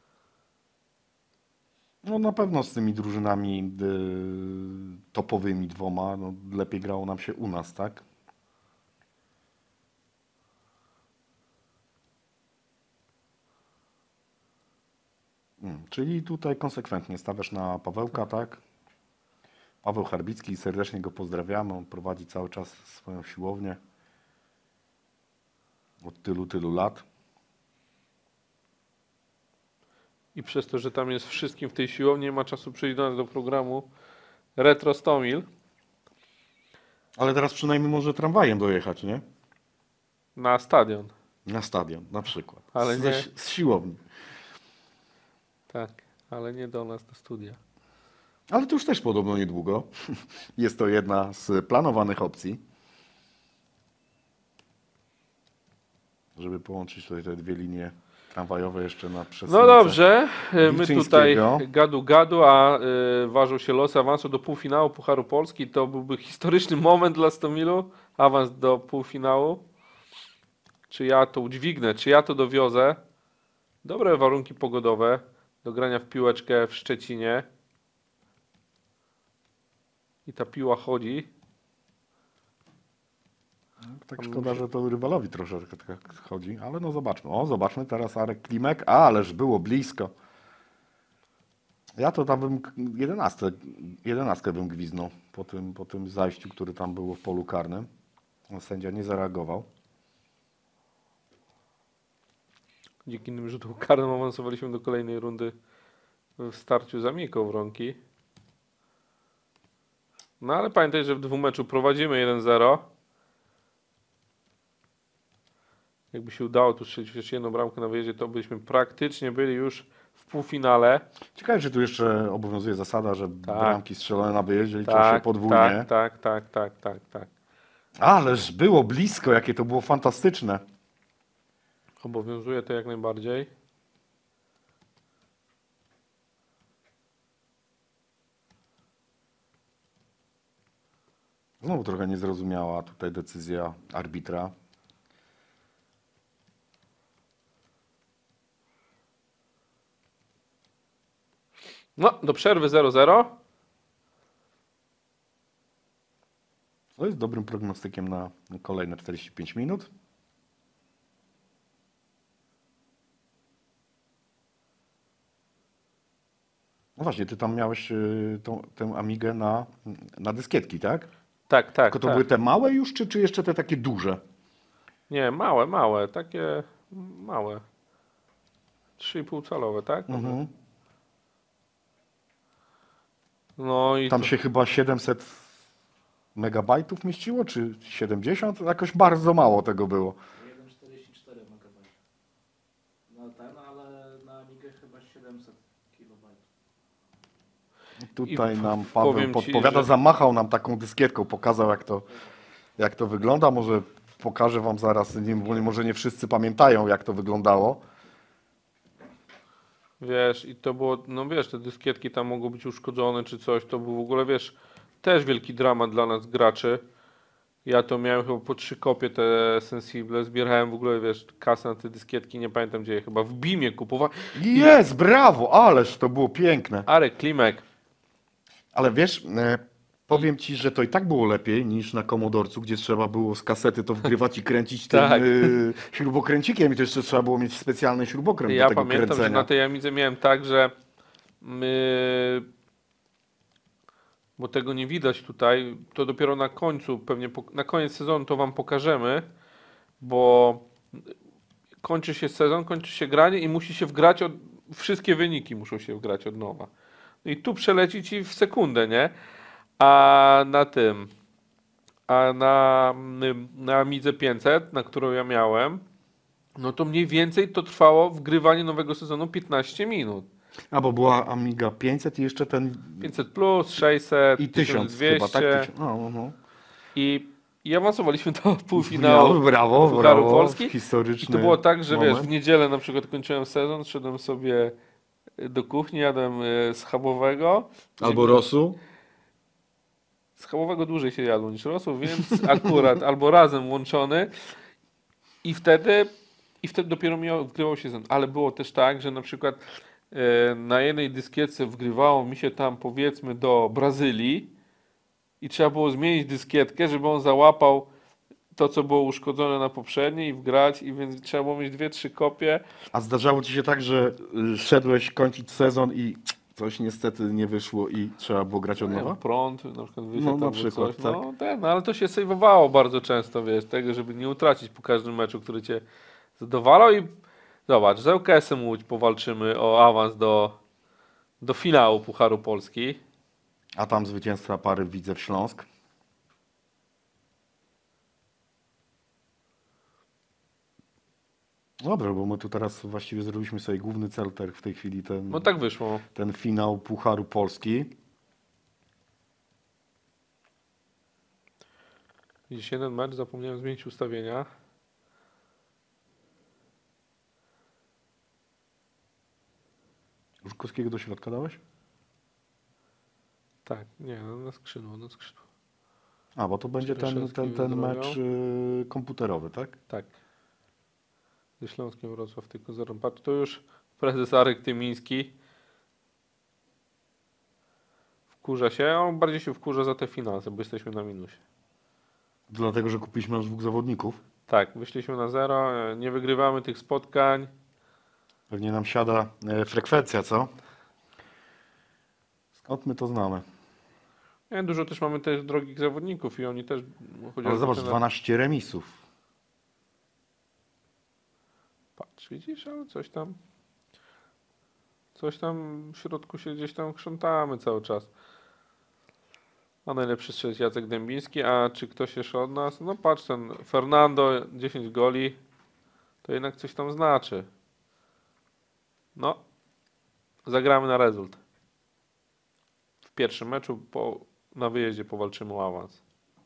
no na pewno z tymi drużynami y, topowymi dwoma, no, lepiej grało nam się u nas, tak? Mm, czyli tutaj konsekwentnie stawiasz na Pawełka, tak? Paweł Harbicki, serdecznie go pozdrawiamy, on prowadzi cały czas swoją siłownię od tylu, tylu lat. I przez to, że tam jest wszystkim w tej siłowni, nie ma czasu przyjść do nas do programu Retro Stomil Ale teraz przynajmniej może tramwajem dojechać, nie? na stadion. Na stadion na przykład. Ale z, nie. z siłowni. Tak, ale nie do nas, do studia. Ale to już też podobno niedługo. Jest to jedna z planowanych opcji. Żeby połączyć tutaj te dwie linie tramwajowe jeszcze na przesunięcie. No dobrze, my Wilczyńskiego. tutaj gadu gadu, a y, ważą się losy awansu do półfinału Pucharu Polski. To byłby historyczny moment dla Stomilu. Awans do półfinału. Czy ja to udźwignę, czy ja to dowiozę? Dobre warunki pogodowe do grania w piłeczkę w Szczecinie. I ta piła chodzi. Tak szkoda, że to rywalowi troszeczkę tak chodzi, ale no zobaczmy. O, zobaczmy teraz Arek Klimek. A, ależ było blisko. Ja to tam bym jedenastkę, jedenastkę bym gwiznął po tym, po tym zajściu, który tam było w polu karnym. Sędzia nie zareagował. Dzięki innym rzutom karnym awansowaliśmy do kolejnej rundy w starciu z Amiką Wronki. No ale pamiętaj, że w dwumeczu prowadzimy jeden zero. Jakby się udało tu strzelić chociaż jedną bramkę na wyjeździe, to byśmy praktycznie byli już w w półfinale. Ciekawe, czy tu jeszcze obowiązuje zasada, że Tak. bramki strzelone na wyjeździe liczą się Tak, podwójnie. tak, tak, tak, tak, tak, tak. Ależ było blisko, jakie to było fantastyczne. Obowiązuje to jak najbardziej. Znowu trochę niezrozumiała tutaj decyzja arbitra. No, do przerwy zero zero. To jest dobrym prognostykiem na kolejne czterdzieści pięć minut. No właśnie, ty tam miałeś y, tą, tę Amigę na, na dyskietki, tak? Tak, tak, Tylko to tak. były te małe już, czy, czy jeszcze te takie duże? Nie, małe, małe, takie małe. trzy i pół calowe, tak? Mhm. No i Tam to, się chyba siedemset megabajtów mieściło, czy siedemdziesiąt? Jakoś bardzo mało tego było. jeden przecinek czterdzieści cztery megabajta. No ten, ale na Amigę chyba siedemset kilobajtów. Tutaj I nam Paweł powiem ci, podpowiada, że- zamachał nam taką dyskietką, pokazał jak to, jak to wygląda. Może pokażę wam zaraz, nie, bo może nie wszyscy pamiętają jak to wyglądało. wiesz, i to było, no wiesz, te dyskietki tam mogły być uszkodzone czy coś, to był w ogóle, wiesz, też wielki dramat dla nas graczy. Ja to miałem chyba po trzy kopie te Sensible, zbierałem w ogóle, wiesz, kasę na te dyskietki, nie pamiętam gdzie je, chyba w Bimie kupowałem. Jest, brawo, ależ to było piękne. Arek Klimek, Ale wiesz, e, powiem ci, że to i tak było lepiej niż na Komodorcu, gdzie trzeba było z kasety to wgrywać i kręcić tym Tak. e, śrubokręcikiem i to jeszcze trzeba było mieć specjalny śrubokręt ja do tego pamiętam, kręcenia. że na tej Amidze miałem tak, że my, bo tego nie widać tutaj, to dopiero na końcu, pewnie po, na koniec sezonu to wam pokażemy, bo kończy się sezon, kończy się granie i musi się wgrać od, wszystkie wyniki muszą się wgrać od nowa. No i tu przeleci ci w sekundę, nie? A na tym, a na, na Amidze pięćset, na którą ja miałem, no to mniej więcej to trwało wgrywanie nowego sezonu piętnaście minut. A bo była Amiga pięćset i jeszcze ten pięćset plus, sześćset, i tysiąc chyba, tak? dwieście. tysiąc. No, no, no. I, I awansowaliśmy do półfinału Brawo, brawo, Pucharu brawo. Polski. I Historyczny to było tak, że wiesz, moment. w niedzielę na przykład kończyłem sezon, szedłem sobie do kuchni, jadłem e, schabowego. Albo Rosu. Schabowego dłużej się jadło niż rosół, więc akurat albo razem łączony. I wtedy, i wtedy dopiero mi wgrywał się sezon. Ale było też tak, że na przykład e, na jednej dyskietce wgrywało mi się tam powiedzmy do Brazylii i trzeba było zmienić dyskietkę, żeby on załapał to, co było uszkodzone na poprzedniej i wgrać, i więc trzeba było mieć dwie, trzy kopie. A zdarzało ci się tak, że y, szedłeś kończyć sezon i coś niestety nie wyszło i trzeba było grać od Nie wiem, nowa? prąd, na przykład wyszedł No, na albo przykład, coś. tak. No, ten, no, ale to się sejwowało bardzo często, wiesz, tego, żeby nie utracić po każdym meczu, który cię zadowalał. I zobacz, z ŁKS-em Łódź powalczymy o awans do, do finału Pucharu Polski. A tam zwycięzca pary Widzew Śląsk. Dobra, bo my tu teraz właściwie zrobiliśmy sobie główny cel ter- w tej chwili ten, No tak wyszło. ten finał Pucharu Polski. Widzisz, jeden mecz, zapomniałem zmienić ustawienia. Żukowskiego do środka dałeś? Tak, nie, no, na skrzydło, na skrzydło. A, bo to będzie ten, Ryszewski ten, ten wyzdrowiał. mecz y, komputerowy, tak? Tak. Ze Śląskiem Wrocław tylko zero. Patrz, to już prezes Arek Tymiński wkurza się. On bardziej się wkurza za te finanse, bo jesteśmy na minusie. Dlatego, że kupiliśmy aż dwóch zawodników. Tak, wyszliśmy na zero, e, nie wygrywamy tych spotkań. Pewnie nam siada e, frekwencja, co? Skąd my to znamy? Nie, dużo też mamy też drogich zawodników i oni też... chociażby Ale zobacz, ten- dwanaście remisów. Patrz, widzisz, ale coś tam... Coś tam w środku się gdzieś tam krzątamy cały czas. A najlepszy strzec Jacek Dębiński, a czy ktoś jeszcze od nas? No patrz, ten Fernando, dziesięć goli, to jednak coś tam znaczy. No, Zagramy na rezult. W pierwszym meczu po, na wyjeździe powalczymy o awans.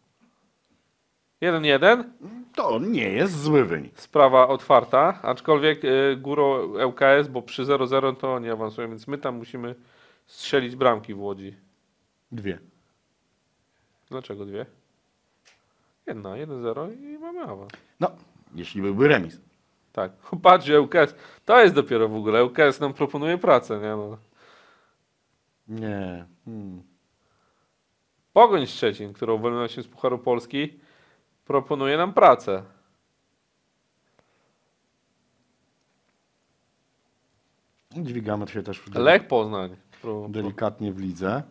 jeden jeden. To nie jest zły wynik. Sprawa otwarta, aczkolwiek y, górą L K S, bo przy zero zero to nie awansuje, więc my tam musimy strzelić bramki w Łodzi. Dwie. Dlaczego dwie? Jedna, jeden zero i mamy awans. No, jeśli byłby remis. Tak, patrz, L K S, to jest dopiero w ogóle, L K S nam proponuje pracę, nie no. Nie. Hmm. Pogoń Szczecin, którą wybrała się z Pucharu Polski, proponuje nam pracę. Dźwigamy się też w Lech Poznań. Pro, pro. delikatnie w lidze.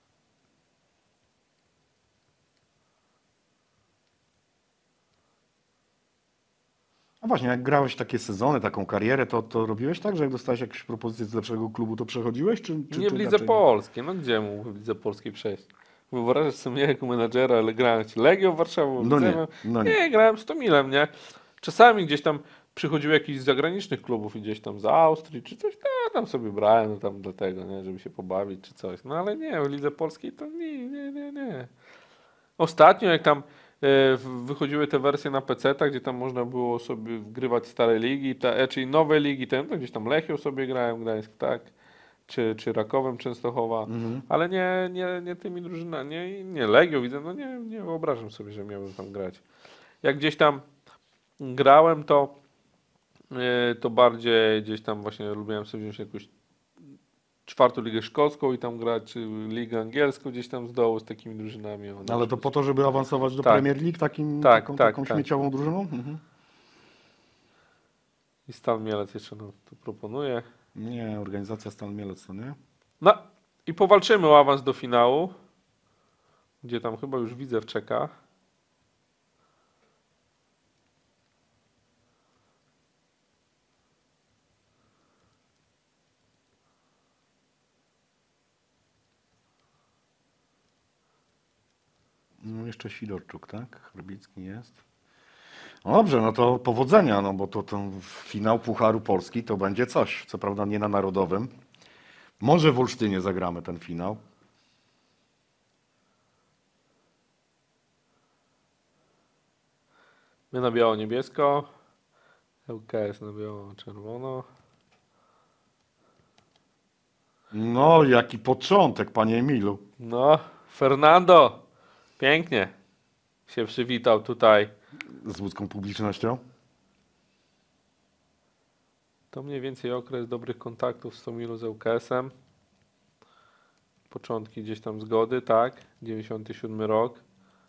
A właśnie, jak grałeś takie sezony, taką karierę, to, to robiłeś tak, że jak dostałeś jakąś propozycję z lepszego klubu, to przechodziłeś? Czy, czy, Nie czy w Lidze raczej Polskiej, no gdzie mógł w Lidze Polskiej przejść? Wyobrażasz sobie mnie jako menadżera, ale grałem w Legią Warszawą, No nie, Widzewem. no nie. Nie, grałem z Tomilem, nie? Czasami gdzieś tam przychodził jakiś z zagranicznych klubów i gdzieś tam z Austrii czy coś, no tam sobie brałem, no tam dlatego, nie, żeby się pobawić czy coś. No ale nie, w Lidze Polskiej to nie, nie, nie, nie. Ostatnio jak tam e, w- wychodziły te wersje na peceta, gdzie tam można było sobie wgrywać stare ligi, ta, e, czyli nowe ligi, ten, to gdzieś tam Lechią sobie grałem, Gdańsk, tak, czy, czy Rakowem Częstochowa, Mhm. ale nie, nie, nie tymi drużynami, nie, nie Legią widzę, no nie, nie wyobrażam sobie, że miałbym tam grać. Jak gdzieś tam grałem, to, e, to bardziej gdzieś tam właśnie lubiłem sobie wziąć jakąś czwartą ligę szkocką i tam grać, czy ligę angielską gdzieś tam z dołu z takimi drużynami. O, Ale to po to, żeby awansować do Tak. Premier League takim, Tak, taką, tak, taką tak. śmieciową drużyną? Mhm. I Stal Mielec jeszcze nam tu proponuje. Nie, organizacja Stal Mielec, to nie? No i powalczymy o awans do finału, gdzie tam chyba już Widzew czeka. No jeszcze Sidorczuk, tak? Chrbicki jest. No dobrze, no to powodzenia, no bo to ten finał Pucharu Polski to będzie coś. Co prawda nie na Narodowym. Może w Olsztynie zagramy ten finał. My na biało-niebiesko, L K S na biało-czerwono. No, jaki początek, panie Emilu. No, Fernando, pięknie się przywitał tutaj. Z łódzką publicznością. To mniej więcej okres dobrych kontaktów z Tomilu z L K S-em. Początki gdzieś tam zgody, tak? dziewięćdziesiąty siódmy rok.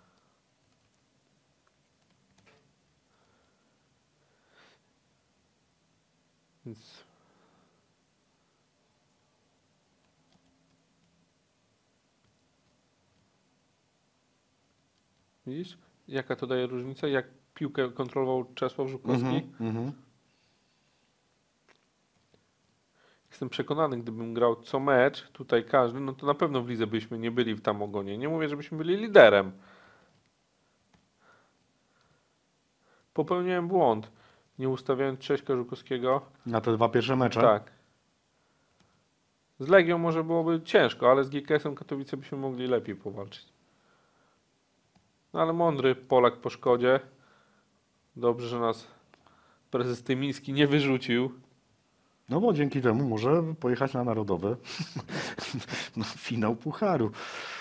Więc widzisz, jaka to daje różnica? Jak piłkę kontrolował Czesław Żukowski? Mhm, mhm. Jestem przekonany, gdybym grał co mecz, tutaj każdy, no to na pewno w lidze byśmy nie byli w tam ogonie. Nie mówię, żebyśmy byli liderem. Popełniłem błąd, nie ustawiając Cześka Żukowskiego. Na te dwa pierwsze mecze? Tak. Z Legią może byłoby ciężko, ale z G K S-em Katowice byśmy mogli lepiej powalczyć. No ale mądry Polak po szkodzie. Dobrze, że nas prezes Tymiński nie wyrzucił. No bo dzięki temu może pojechać na Narodowy. No, finał Pucharu.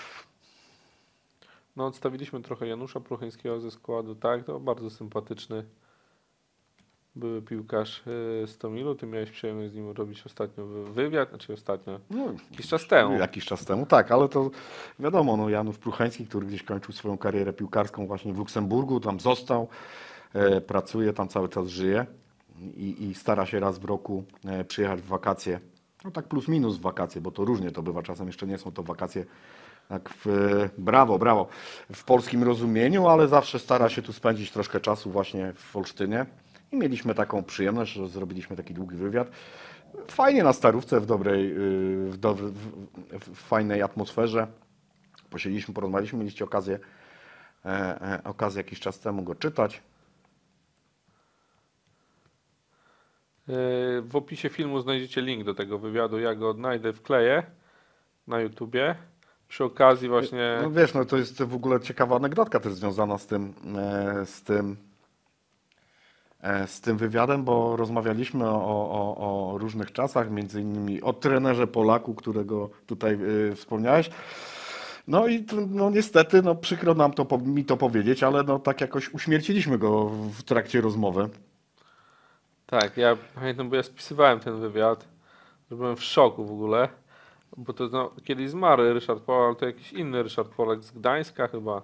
No odstawiliśmy trochę Janusza Procheńskiego ze składu, tak, to bardzo sympatyczny były piłkarz yy, z Tomilu. Ty miałeś przyjemność z nim robić ostatnio wy- wywiad, znaczy ostatnio, No, jakiś czas temu. Jakiś czas temu, tak, ale to wiadomo, no Janusz Prucheński, który gdzieś kończył swoją karierę piłkarską właśnie w Luksemburgu, tam został, e, pracuje, tam cały czas żyje i, i stara się raz w roku e, przyjechać w wakacje, no tak plus minus w wakacje, bo to różnie to bywa, czasem jeszcze nie są to wakacje tak w, brawo, brawo, w polskim rozumieniu, ale zawsze stara się tu spędzić troszkę czasu właśnie w Olsztynie i mieliśmy taką przyjemność, że zrobiliśmy taki długi wywiad. Fajnie na Starówce, w dobrej, yy, w, do, w, w, w fajnej atmosferze. Posiedzieliśmy, porozmawialiśmy, mieliście okazję, e, e, okazję jakiś czas temu go czytać. W opisie filmu znajdziecie link do tego wywiadu. Ja go odnajdę, wkleję na YouTubie. Przy okazji właśnie... No wiesz, no to jest w ogóle ciekawa anegdotka też związana z tym, e, z tym, e, z tym wywiadem, bo rozmawialiśmy o, o, o różnych czasach, między innymi o trenerze Polaku, którego tutaj e, wspomniałeś. No i to, no niestety, no przykro nam to, po- mi to powiedzieć, ale no tak jakoś uśmierciliśmy go w trakcie rozmowy. Tak, ja pamiętam, bo ja spisywałem ten wywiad, że byłem w szoku w ogóle, bo to no, kiedyś zmarł Ryszard Polak, ale to jakiś inny Ryszard Polak z Gdańska chyba.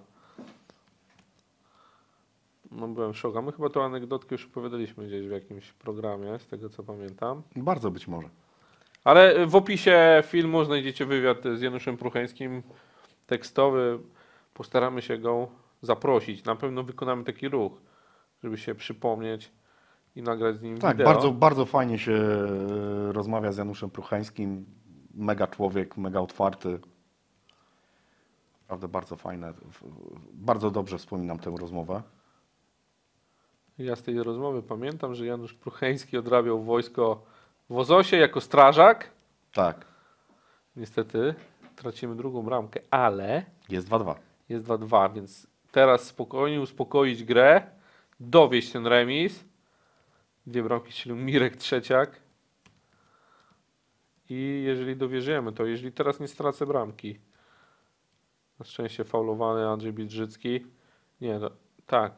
No byłem w szoku, a my chyba tą anegdotkę już opowiadaliśmy gdzieś w jakimś programie, z tego co pamiętam. Bardzo być może. Ale w opisie filmu znajdziecie wywiad z Januszem Prucheńskim, tekstowy. Postaramy się go zaprosić. Na pewno wykonamy taki ruch, żeby się przypomnieć i nagrać z nim Tak, wideo. bardzo, bardzo fajnie się e, rozmawia z Januszem Prucheńskim. Mega człowiek, mega otwarty. Naprawdę bardzo fajne. W- Bardzo dobrze wspominam tę rozmowę. Ja z tej rozmowy pamiętam, że Janusz Prucheński odrabiał wojsko w Ozosie jako strażak. Tak, Niestety tracimy drugą bramkę, ale jest dwa dwa. jest dwa dwa, więc teraz spokojnie uspokoić grę, dowieść ten remis. Dwie bramki strzelił Mirek Trzeciak. I jeżeli dowierzymy, to jeżeli teraz nie stracę bramki. Na szczęście faulowany Andrzej Biedrzycki. Nie, no, tak.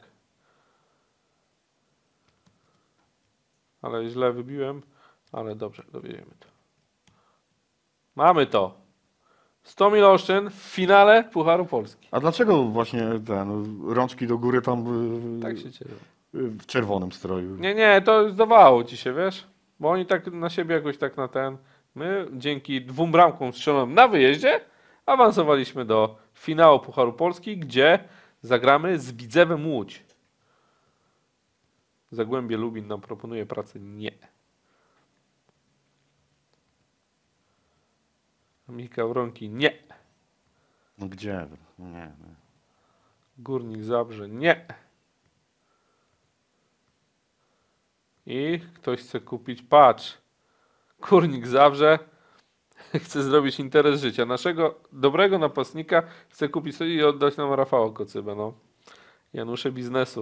Ale źle wybiłem, ale dobrze, dowiedziemy to. Mamy to. sto Miloszczyn w finale Pucharu Polski. A dlaczego właśnie ten, rączki do góry tam y, Tak się cieszę. y, w czerwonym stroju? Nie, nie, to zdawało ci się, wiesz? Bo oni tak na siebie jakoś tak na ten... My dzięki dwóm bramkom strzelonym na wyjeździe awansowaliśmy do finału Pucharu Polski, gdzie zagramy z Widzewem Łódź. Zagłębie Lubin nam proponuje pracę. Nie. Mika Wronki. Nie. No gdzie? Nie, nie. Górnik Zabrze. Nie. I ktoś chce kupić, patrz. Górnik Zabrze chce zrobić interes życia. Naszego dobrego napastnika chce kupić sobie i oddać nam Rafała Kocybę. No. Janusze biznesu.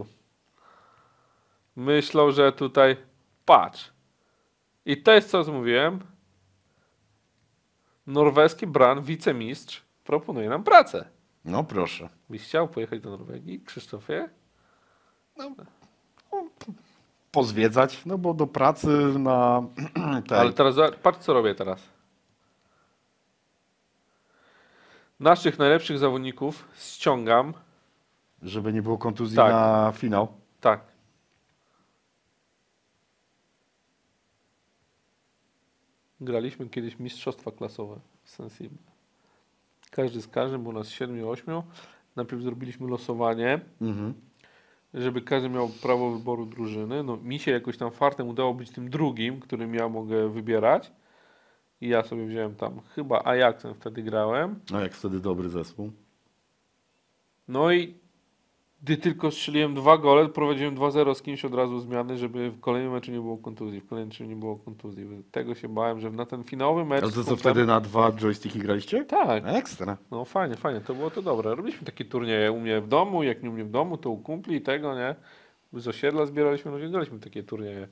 Myślą, że tutaj patrz. I to jest co mówiłem. Norweski Bran, wicemistrz, proponuje nam pracę. No proszę. Byś chciał pojechać do Norwegii, Krzysztofie? Pozwiedzać, no bo do pracy na tej, Ale teraz zobacz, patrz co robię teraz. Naszych najlepszych zawodników ściągam. żeby nie było kontuzji Tak. na finał. Tak. Graliśmy kiedyś mistrzostwa klasowe w Sensible. Każdy z każdym, było nas siedmiu, ośmiu. Najpierw zrobiliśmy losowanie, Mhm. żeby każdy miał prawo wyboru drużyny. No, mi się jakoś tam fartem udało być tym drugim, którym ja mogę wybierać. I ja sobie wziąłem tam chyba Ajaxem wtedy grałem. No jak wtedy dobry zespół. No i gdy tylko strzeliłem dwa gole, prowadziłem dwa zero z kimś od razu zmiany, żeby w kolejnym meczu nie było kontuzji. W kolejnym meczu nie było kontuzji. Tego się bałem, że na ten finałowy mecz... Ale z to co Puchem- wtedy na dwa joysticki graliście? Tak. Ekstra. No fajnie, fajnie, to było to dobre. Robiliśmy takie turnieje u mnie w domu, jak nie u mnie w domu, to u kumpli i tego, nie? Z osiedla zbieraliśmy, no i graliśmy takie turnieje.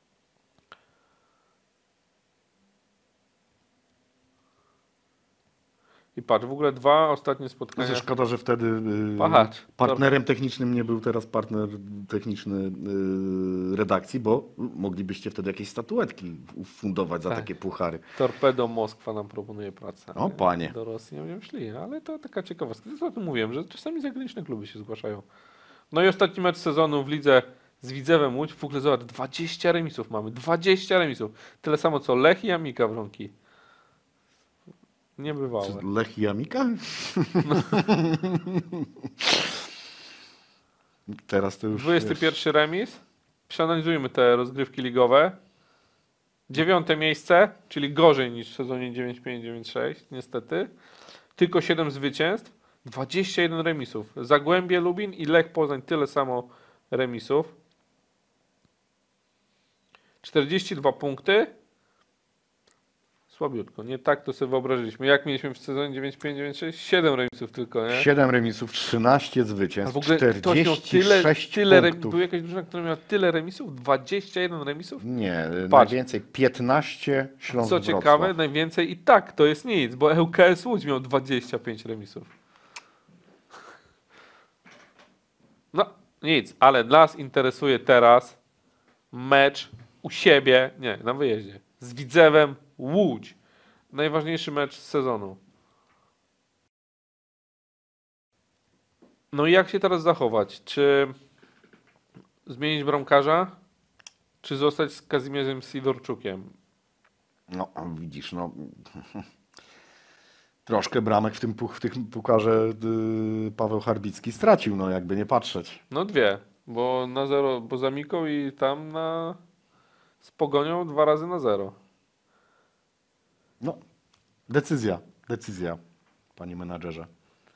I patrz, w ogóle dwa ostatnie spotkania. Znaczy, szkoda, że wtedy y, Patrz, partnerem technicznym nie był teraz partner techniczny y, redakcji, bo moglibyście wtedy jakieś statuetki fundować za Tak. takie puchary. Torpedo Moskwa nam proponuje pracę. O, panie. Do Rosji nie wiem, szli, ale to taka ciekawostka. To o tym mówiłem, że czasami zagraniczne kluby się zgłaszają. No i ostatni mecz sezonu w lidze z Widzewem Łódź. W ogóle zobacz, dwadzieścia remisów mamy. dwadzieścia remisów. Tyle samo co Lech i Amika Wronki. Niebywałe. Czy Lech i Amika? Teraz to już... dwudziesty pierwszy remis. Przeanalizujmy te rozgrywki ligowe. Dziewiąte miejsce, czyli gorzej niż w sezonie dziewięć pięć dziewięć sześć, niestety. Tylko siedem zwycięstw, dwadzieścia jeden remisów. Zagłębie Lubin i Lech Poznań tyle samo remisów. czterdzieści dwa punkty. Słabiutko. Nie tak to sobie wyobrażyliśmy. Jak mieliśmy w sezonie dziewięć pięć, dziewięć sześć? siedem remisów tylko, nie? siedem remisów, trzynaście A zwycięstw, w ogóle ktoś miał czterdzieści tyle, sześć tyle remi- punktów. była jakaś drużyna, która miała tyle remisów? dwadzieścia jeden remisów? Nie, Patrz. najwięcej piętnaście Śląsk Co Wrocław. ciekawe, najwięcej i tak to jest nic, bo L K S Łódź miał dwadzieścia pięć remisów. No nic, ale nas interesuje teraz mecz u siebie, nie, na wyjeździe, z Widzewem Łódź. Najważniejszy mecz z sezonu. No i jak się teraz zachować? Czy zmienić bramkarza? Czy zostać z Kazimierzem Sidorczukiem? No, a widzisz, no. Troszkę bramek w tym, pu- w tym pukarze y, Paweł Harbicki stracił, no jakby nie patrzeć. No dwie, bo na zero, bo za Miką i tam na z Pogonią dwa razy na zero. No, decyzja, decyzja, panie menadżerze.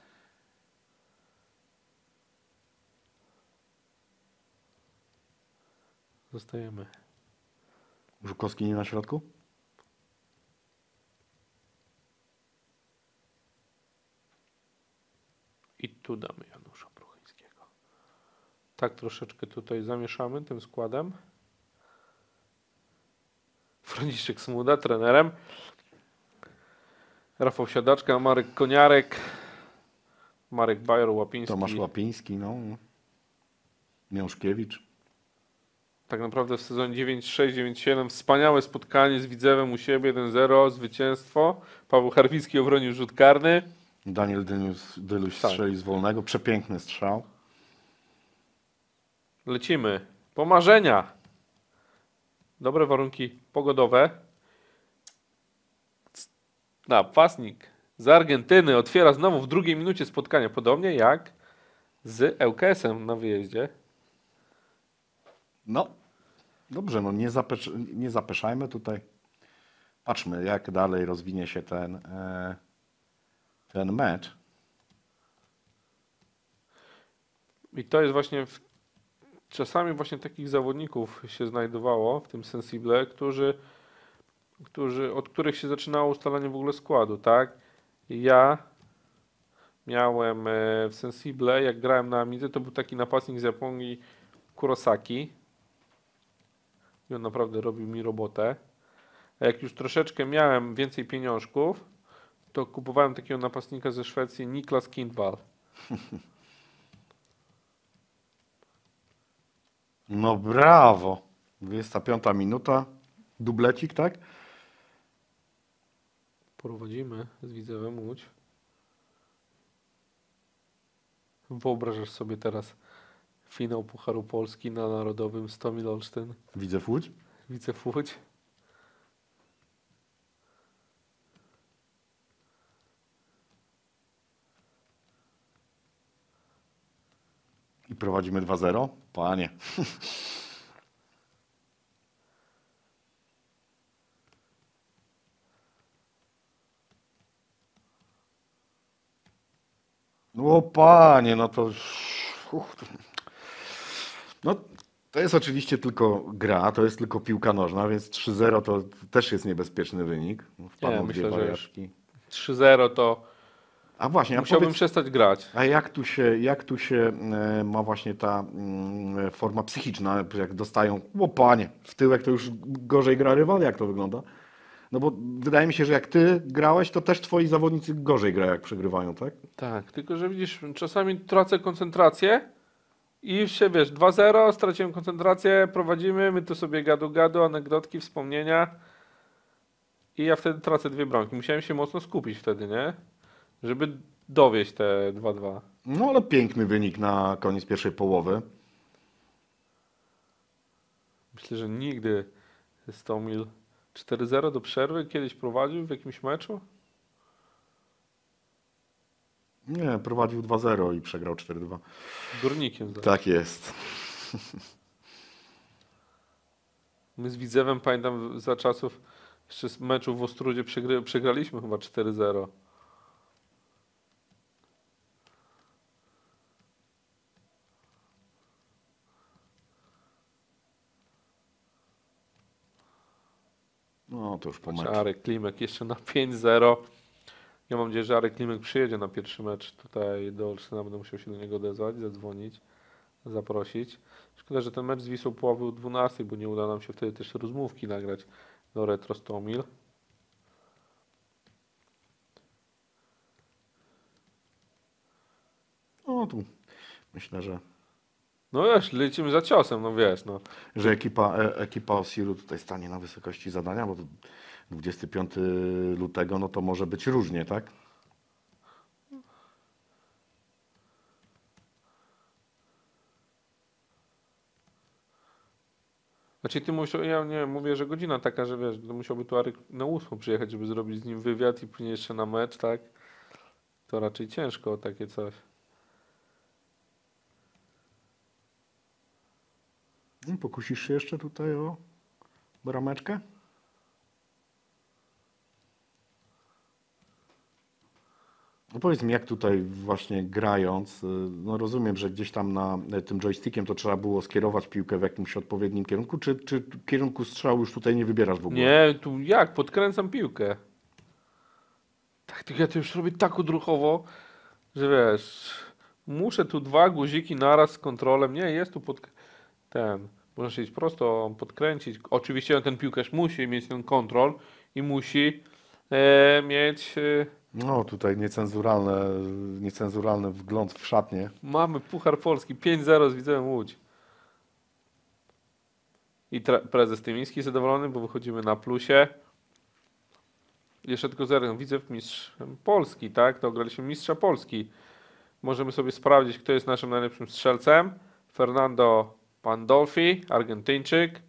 Zostajemy. Żukowski nie na środku? I tu damy Janusza Bruchińskiego. Tak troszeczkę tutaj zamieszamy tym składem. Franciszek Smuda trenerem. Rafał Siadaczka, Marek Koniarek, Marek Bajer-Łapiński. Tomasz Łapiński, no. Miążkiewicz. Tak naprawdę w sezonie dziewięć sześć, dziewięć siedem wspaniałe spotkanie z Widzewem u siebie, jeden zero, zwycięstwo. Paweł Harbicki obronił rzut karny. Daniel Dynius, Dyluś Tak. strzelił z wolnego. Przepiękny strzał. Lecimy. Pomarzenia. Dobre warunki pogodowe. Napastnik z Argentyny otwiera znowu w drugiej minucie spotkania. Podobnie jak z L K S-em na wyjeździe. No, dobrze, no nie, zapesz, nie zapeszajmy tutaj. Patrzmy, jak dalej rozwinie się ten, e, ten mecz. I to jest właśnie w, czasami właśnie takich zawodników się znajdowało w tym Sensible, którzy, którzy, od których się zaczynało ustalanie w ogóle składu, tak? Ja miałem e, w Sensible, jak grałem na Amidze, to był taki napastnik z Japonii Kurosaki. I on naprawdę robił mi robotę. A jak już troszeczkę miałem więcej pieniążków, to kupowałem takiego napastnika ze Szwecji, Niklas Kindvall. No brawo. dwudziesta piąta minuta. Dublecik, tak? Prowadzimy z Widzewem Łódź. Wyobrażasz sobie teraz finał Pucharu Polski na Narodowym Stomil Olsztyn, Widzę Łódź. Widzew Łódź. I prowadzimy dwa zero. Panie. O panie, no to... Uch. No, to jest oczywiście tylko gra, to jest tylko piłka nożna, więc trzy zero to też jest niebezpieczny wynik. Wpadną Nie, dwie myślę, że wariatki. trzy zero to A właśnie, a musiałbym powiedz, przestać grać. a jak tu się, jak tu się e, ma właśnie ta mm, forma psychiczna, jak dostają, o panie, w tyłek to już gorzej gra rywal, jak to wygląda? No bo wydaje mi się, że jak ty grałeś, to też twoi zawodnicy gorzej grają, jak przegrywają, tak? Tak, tylko że widzisz, czasami tracę koncentrację i już się, wiesz, dwa zero, straciłem koncentrację, prowadzimy, my tu sobie gadu gadu, anegdotki, wspomnienia i ja wtedy tracę dwie bramki. Musiałem się mocno skupić wtedy, nie? Żeby dowieść te dwa dwa. No ale piękny wynik na koniec pierwszej połowy. Myślę, że nigdy Stomil cztery zero do przerwy kiedyś prowadził w jakimś meczu. Nie, prowadził dwa zero i przegrał cztery dwa. Górnikiem. Tak. Tak jest. My z Widzewem, pamiętam za czasów jeszcze z meczu w Ostrudzie przegry, przegraliśmy chyba cztery zero. No to już po meczu. Arek Klimek jeszcze na pięć zero. Ja mam nadzieję, że Arek Klimek przyjedzie na pierwszy mecz tutaj do Olsztyna. Będę musiał się do niego odezwać, zadzwonić, zaprosić. Szkoda, że ten mecz z Wisłą Puławy o dwunastej, bo nie uda nam się wtedy też rozmówki nagrać do Retro Stomil. No tu myślę, że, No wiesz, lecimy za ciosem, no wiesz, no. że ekipa, e, ekipa Osiru tutaj stanie na wysokości zadania, bo to dwudziestego piątego lutego, no to może być różnie, tak? Znaczy ty musiał, ja nie mówię, że godzina taka, że wiesz, to musiałby tu Arek na ósmą przyjechać, żeby zrobić z nim wywiad i później jeszcze na mecz, tak? To raczej ciężko o takie coś. Pokusisz się jeszcze tutaj o brameczkę? No powiedz mi, jak tutaj właśnie grając, y, no rozumiem, że gdzieś tam na y, tym joystickiem to trzeba było skierować piłkę w jakimś odpowiednim kierunku, czy, czy kierunku strzału już tutaj nie wybierasz w ogóle? Nie, tu jak? Podkręcam piłkę. Tak, tylko ja to już robię tak odruchowo, że wiesz, muszę tu dwa guziki naraz z kontrolem. Nie, jest tu pod ten. Można się iść prosto, podkręcić. Oczywiście ten piłkarz musi mieć ten kontrol i musi e, mieć. E, No tutaj niecenzuralne, niecenzuralny wgląd w szatnię. mamy Puchar Polski pięć zero z Widzewem Łódź. I tre- prezes Tymiński zadowolony, bo wychodzimy na plusie. Jeszcze tylko zero. Widzew mistrzem Polski, tak? To graliśmy mistrza Polski. Możemy sobie sprawdzić, kto jest naszym najlepszym strzelcem. Fernando Pandolfi, Argentyńczyk.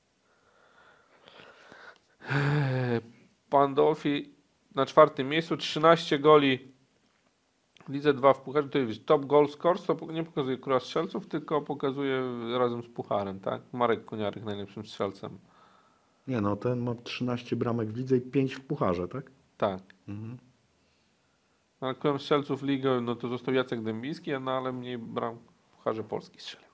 Pandolfi na czwartym miejscu, trzynaście goli w Lidze dwa w Pucharze. To jest top goal scores, to nie pokazuje króla strzelców, tylko pokazuje razem z Pucharem, tak? Marek Koniarek najlepszym strzelcem. Nie no, ten ma trzynaście bramek w lidze i pięć w pucharze, tak? Tak. Mhm. Ale królem strzelców ligi, no to został Jacek Dębiński, no ale mniej bram w Pucharze Polski strzelił.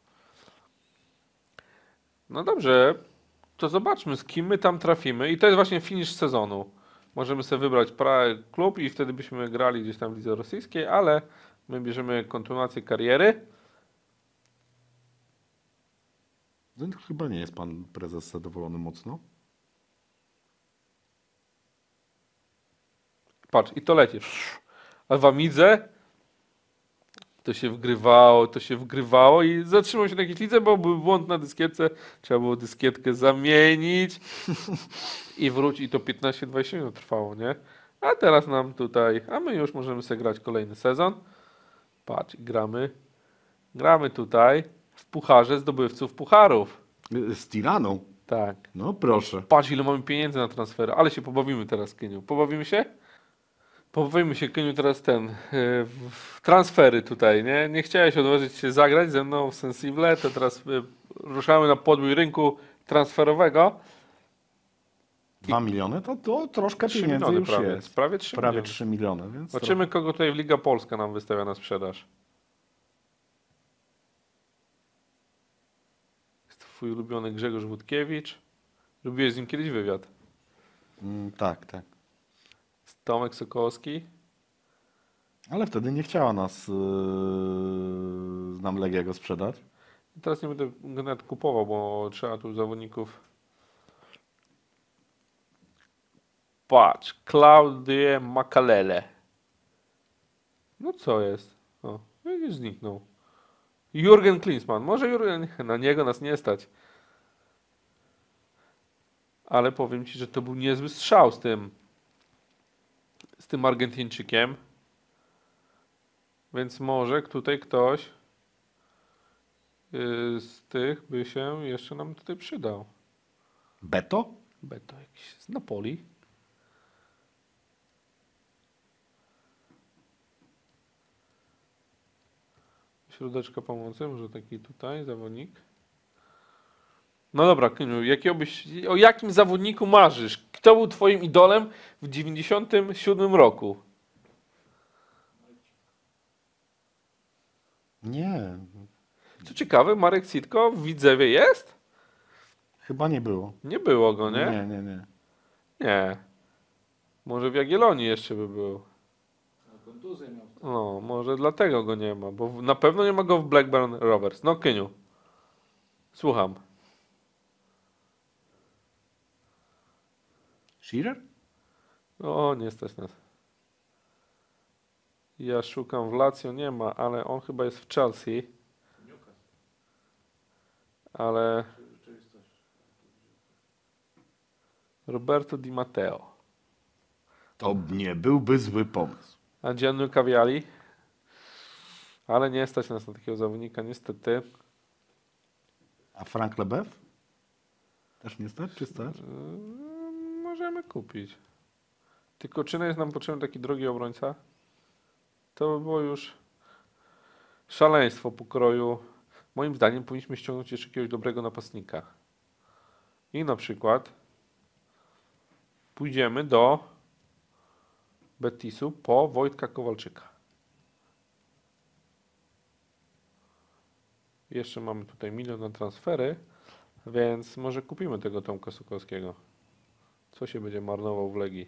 No dobrze, to zobaczmy, z kim my tam trafimy. I to jest właśnie finish sezonu. Możemy sobie wybrać prawy klub i wtedy byśmy grali gdzieś tam w lidze rosyjskiej, ale my bierzemy kontynuację kariery. No, to chyba nie jest pan prezes zadowolony mocno. Patrz, i to leci. A w Amidze to się wgrywało, to się wgrywało i zatrzymał się na jakiejś lidze, bo był błąd na dyskietce. Trzeba było dyskietkę zamienić i wrócić. I to piętnaście dwadzieścia minut trwało, nie? A teraz nam tutaj, a my już możemy sobie grać kolejny sezon. Patrz, gramy. Gramy tutaj w pucharze zdobywców pucharów. Y, Z Tiraną? Tak. No proszę. Patrz, ile mamy pieniędzy na transfery, ale się pobawimy teraz, Kyniu. Pobawimy się? Pobawimy się, Kyniu, teraz ten, yy, w- w transfery tutaj, nie? Nie chciałeś odważyć się zagrać ze mną w Sensible, to teraz yy, ruszamy na podbój rynku transferowego. Dwa miliony to, to troszkę trzy pieniędzy miliony już prawie, jest. prawie trzy Prawie miliony. trzy miliony, więc Zobaczymy, kogo tutaj w Liga Polska nam wystawia na sprzedaż. Jest twój ulubiony Grzegorz Wódkiewicz. Lubiłeś z nim kiedyś wywiad. trochę- Mm, tak, tak. Tomek Sokołowski. Ale wtedy nie chciała nas yy, nam Legiego sprzedać. Teraz nie będę go nawet kupował, bo trzeba tu zawodników. Patrz, Claudie Makalele. No co jest? O, widzisz, zniknął. Jurgen Klinsmann. Może Jurgen, na niego nas nie stać. Ale powiem Ci, że to był niezły strzał z tym z tym Argentyńczykiem. Więc może tutaj ktoś yy, z tych by się jeszcze nam tutaj przydał. Beto? Beto jakiś z Napoli. Środeczka pomocy, może taki tutaj zawodnik. No dobra, Kyniu, jakiego byś, o jakim zawodniku marzysz? Kto był twoim idolem w dziewięćdziesiątym siódmym roku? Nie, Co ciekawe, Marek Sitko w Widzewie jest? chyba nie było. Nie było go, nie? Nie, nie, nie. Nie. Może w Jagiellonii jeszcze by był. No, kontuzję miał wtedy. No, może dlatego go nie ma, bo w- na pewno nie ma go w Blackburn Rovers. No, Kyniu. Słucham. Shearer? O, nie stać nas. Ja szukam w Lazio, nie ma, ale on chyba jest w Chelsea. Newcastle. Ale Rzeczywistość. Roberto Di Matteo. To nie byłby zły pomysł. A Gianluca Vialli? Ale nie stać nas na takiego zawodnika, niestety. A Frank Leboeuf? Też nie stać, czy stać? Yy, możemy kupić. Tylko czy jest nam potrzebny taki drogi obrońca? To by było już szaleństwo pokroju. Moim zdaniem powinniśmy ściągnąć jeszcze jakiegoś dobrego napastnika. I na przykład pójdziemy do Betisu po Wojtka Kowalczyka. Jeszcze mamy tutaj milion na transfery, więc może kupimy tego Tomka Sokowskiego. Co się będzie marnował w Legii?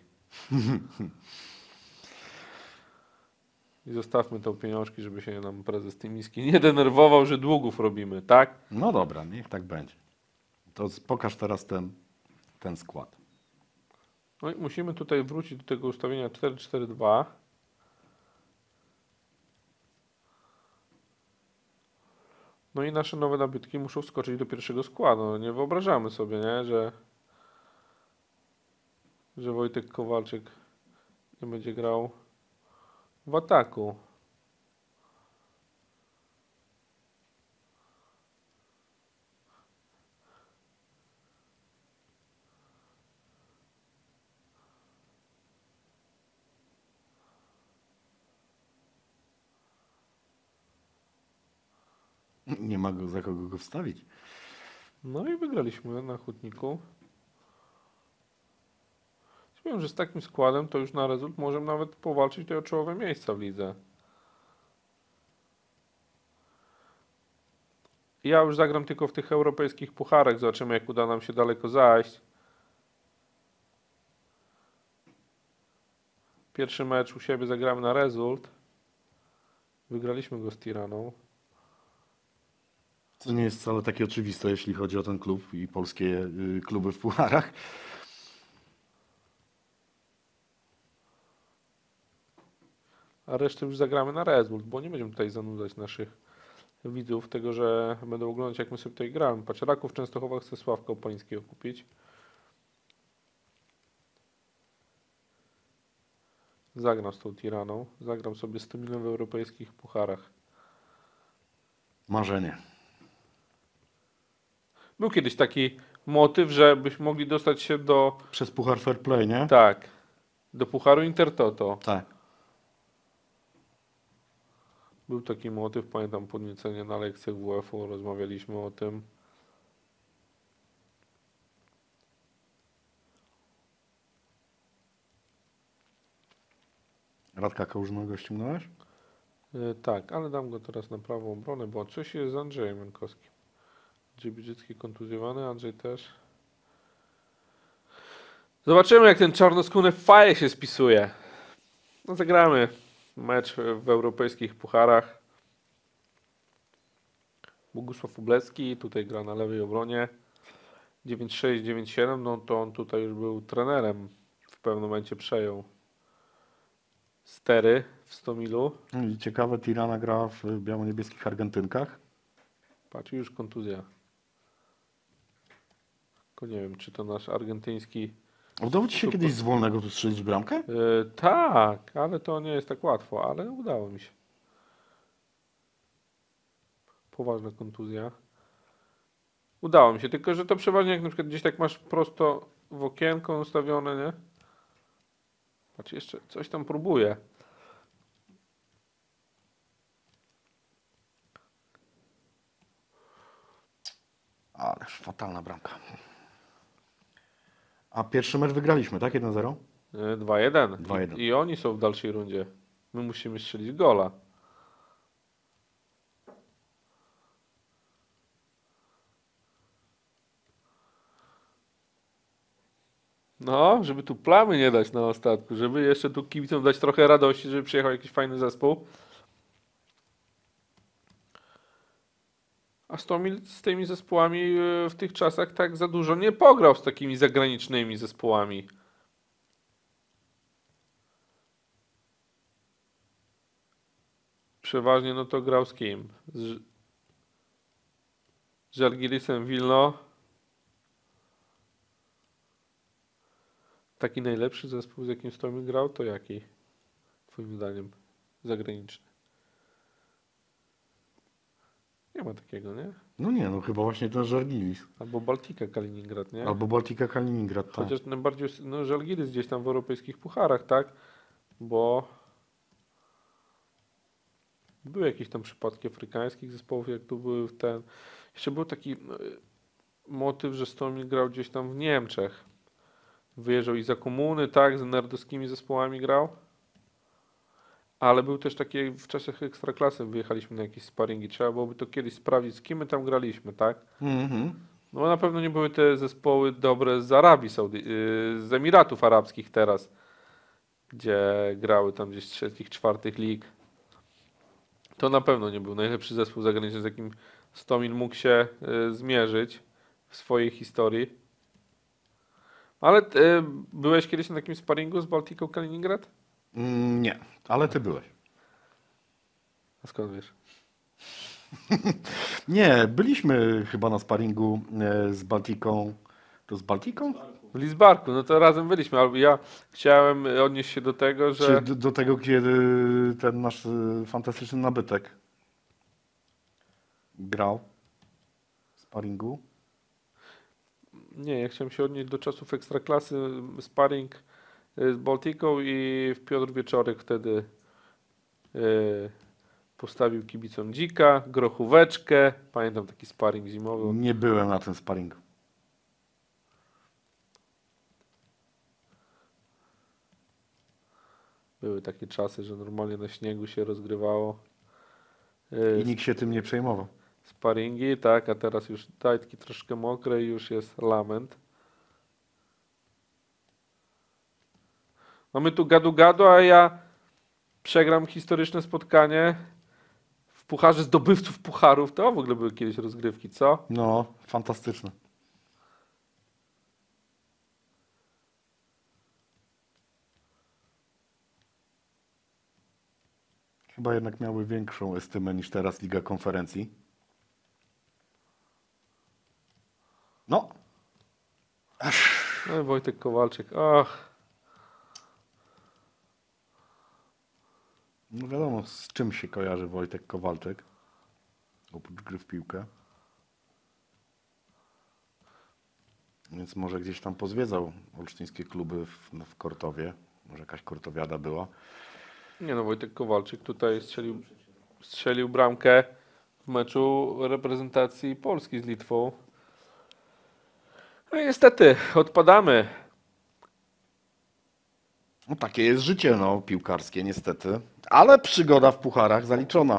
I zostawmy te pieniążki, żeby się nam prezes Tymiński nie denerwował, że długów robimy, tak? No dobra, niech tak będzie. To z- pokaż teraz ten, ten skład. No i musimy tutaj wrócić do tego ustawienia cztery cztery dwa. No i nasze nowe nabytki muszą wskoczyć do pierwszego składu. No nie wyobrażamy sobie, nie? Że, że Wojtek Kowalczyk nie będzie grał w ataku. Nie ma go za kogo go wstawić. No i wygraliśmy na Hutniku. Wiem, że z takim składem to już na rezult możemy nawet powalczyć tutaj o czołowe miejsca w lidze. Ja już zagram tylko w tych europejskich pucharach. Zobaczymy, jak uda nam się daleko zajść. Pierwszy mecz u siebie zagramy na rezult. Wygraliśmy go z Tiraną. Co nie jest wcale takie oczywiste, jeśli chodzi o ten klub i polskie y, kluby w pucharach. A resztę już zagramy na rezult, bo nie będziemy tutaj zanudzać naszych widzów tego, że będą oglądać, jak my sobie tutaj gramy. Patrz, Raków Częstochowa chce Sławka Opalińskiego kupić. Zagram z tą Tiraną. Zagram sobie sto milionów w europejskich pucharach. Marzenie. Był kiedyś taki motyw, że byśmy mogli dostać się do, Przez Puchar Fair Play, nie? tak, do Pucharu Intertoto. Tak. Był taki motyw, pamiętam podniecenie na lekcjach W F-u, rozmawialiśmy o tym. Radka Kałużnego ściągnąłeś? E, tak, ale dam go teraz na prawą obronę, bo coś jest z Andrzejem Jankowskim. Andrzej Biżycki kontuzjowany, Andrzej też. Zobaczymy, jak ten czarnoskóry faje się spisuje. No zagramy mecz w europejskich pucharach. Bogusław Ublecki tutaj gra na lewej obronie. dziewięć sześć, dziewięć siedem, no to on tutaj już był trenerem. W pewnym momencie przejął stery w Stomilu. I ciekawe, Tirana gra w biało-niebieskich Argentynkach. Patrz, już kontuzja. Tylko nie wiem, czy to nasz argentyński... Udało ci się Super. kiedyś z wolnego tu strzelić bramkę? Yy, tak, ale to nie jest tak łatwo, ale udało mi się. Poważna kontuzja. Udało mi się, tylko że to przeważnie jak na przykład gdzieś tak masz prosto w okienko ustawione, nie? Patrz, jeszcze coś tam próbuję. Ależ fatalna bramka. A pierwszy mecz wygraliśmy, tak? jeden zero? Yy, dwa jeden. dwa jeden. I, I oni są w dalszej rundzie. My musimy strzelić gola. No, żeby tu plamy nie dać na ostatku, żeby jeszcze tu kibicom dać trochę radości, żeby przyjechał jakiś fajny zespół. A Stomil z tymi zespołami e, w tych czasach tak za dużo nie pograł z takimi zagranicznymi zespołami. Przeważnie no to grał z kim? Z Żalgirisem Wilno. Taki najlepszy zespół, z jakim Stomil grał, to jaki? Twoim zdaniem zagraniczny? Nie ma takiego, nie? No nie, no chyba właśnie ten Żalgiris. Albo Baltika Kaliningrad, nie? Albo Baltika Kaliningrad, tak. Chociaż najbardziej, no Żalgiris gdzieś tam w europejskich pucharach, tak? Bo były jakieś tam przypadki afrykańskich zespołów, jak tu były w ten... Jeszcze był taki no, motyw, że Stomil grał gdzieś tam w Niemczech. Wyjeżdżał i za komuny, tak? Z nerdowskimi zespołami grał. Ale był też taki w czasach Ekstraklasy, wyjechaliśmy na jakieś sparingi. Trzeba byłoby to kiedyś sprawdzić, z kim my tam graliśmy, tak? Mhm. No bo na pewno nie były te zespoły dobre z Arabii Saudi, yy, z Emiratów Arabskich teraz, gdzie grały tam gdzieś z trzecich, czwartych lig. To na pewno nie był najlepszy zespół zagraniczny, z jakim Stomil mógł się yy, zmierzyć w swojej historii. Ale yy, byłeś kiedyś na takim sparingu z Baltiką Kaliningrad? Mm, nie, ale ty byłeś. A skąd wiesz? Nie, byliśmy chyba na sparingu e, z Baltiką. To z Baltiką? W Lidzbarku, no to razem byliśmy, albo ja chciałem odnieść się do tego, że... Czy do, do tego, kiedy ten nasz e, fantastyczny nabytek grał w sparingu? Nie, ja chciałem się odnieść do czasów Ekstraklasy, sparring y, z Baltiką i Piotr Wieczorek wtedy y, postawił kibicom dzika, grochóweczkę, pamiętam taki sparring zimowy. Nie byłem na tym sparingu. Były takie czasy, że normalnie na śniegu się rozgrywało y, I nikt się tym nie przejmował. sparingi, tak, a teraz już dajtki troszkę mokre i już jest lament. Mamy tu gadu-gadu, a ja przegram historyczne spotkanie w pucharze zdobywców pucharów. To w ogóle były kiedyś rozgrywki, co? No, fantastyczne. Chyba jednak miały większą estymę niż teraz Liga Konferencji. No. No i Wojtek Kowalczyk, ach, No wiadomo, z czym się kojarzy Wojtek Kowalczyk. Oprócz gry w piłkę. Więc może gdzieś tam pozwiedzał olsztyńskie kluby w, no, w Kortowie. Może jakaś kortowiada była. nie no, Wojtek Kowalczyk tutaj strzelił, strzelił bramkę w meczu reprezentacji Polski z Litwą. No i niestety, odpadamy. No takie jest życie, no, piłkarskie niestety. Ale przygoda w pucharach zaliczona.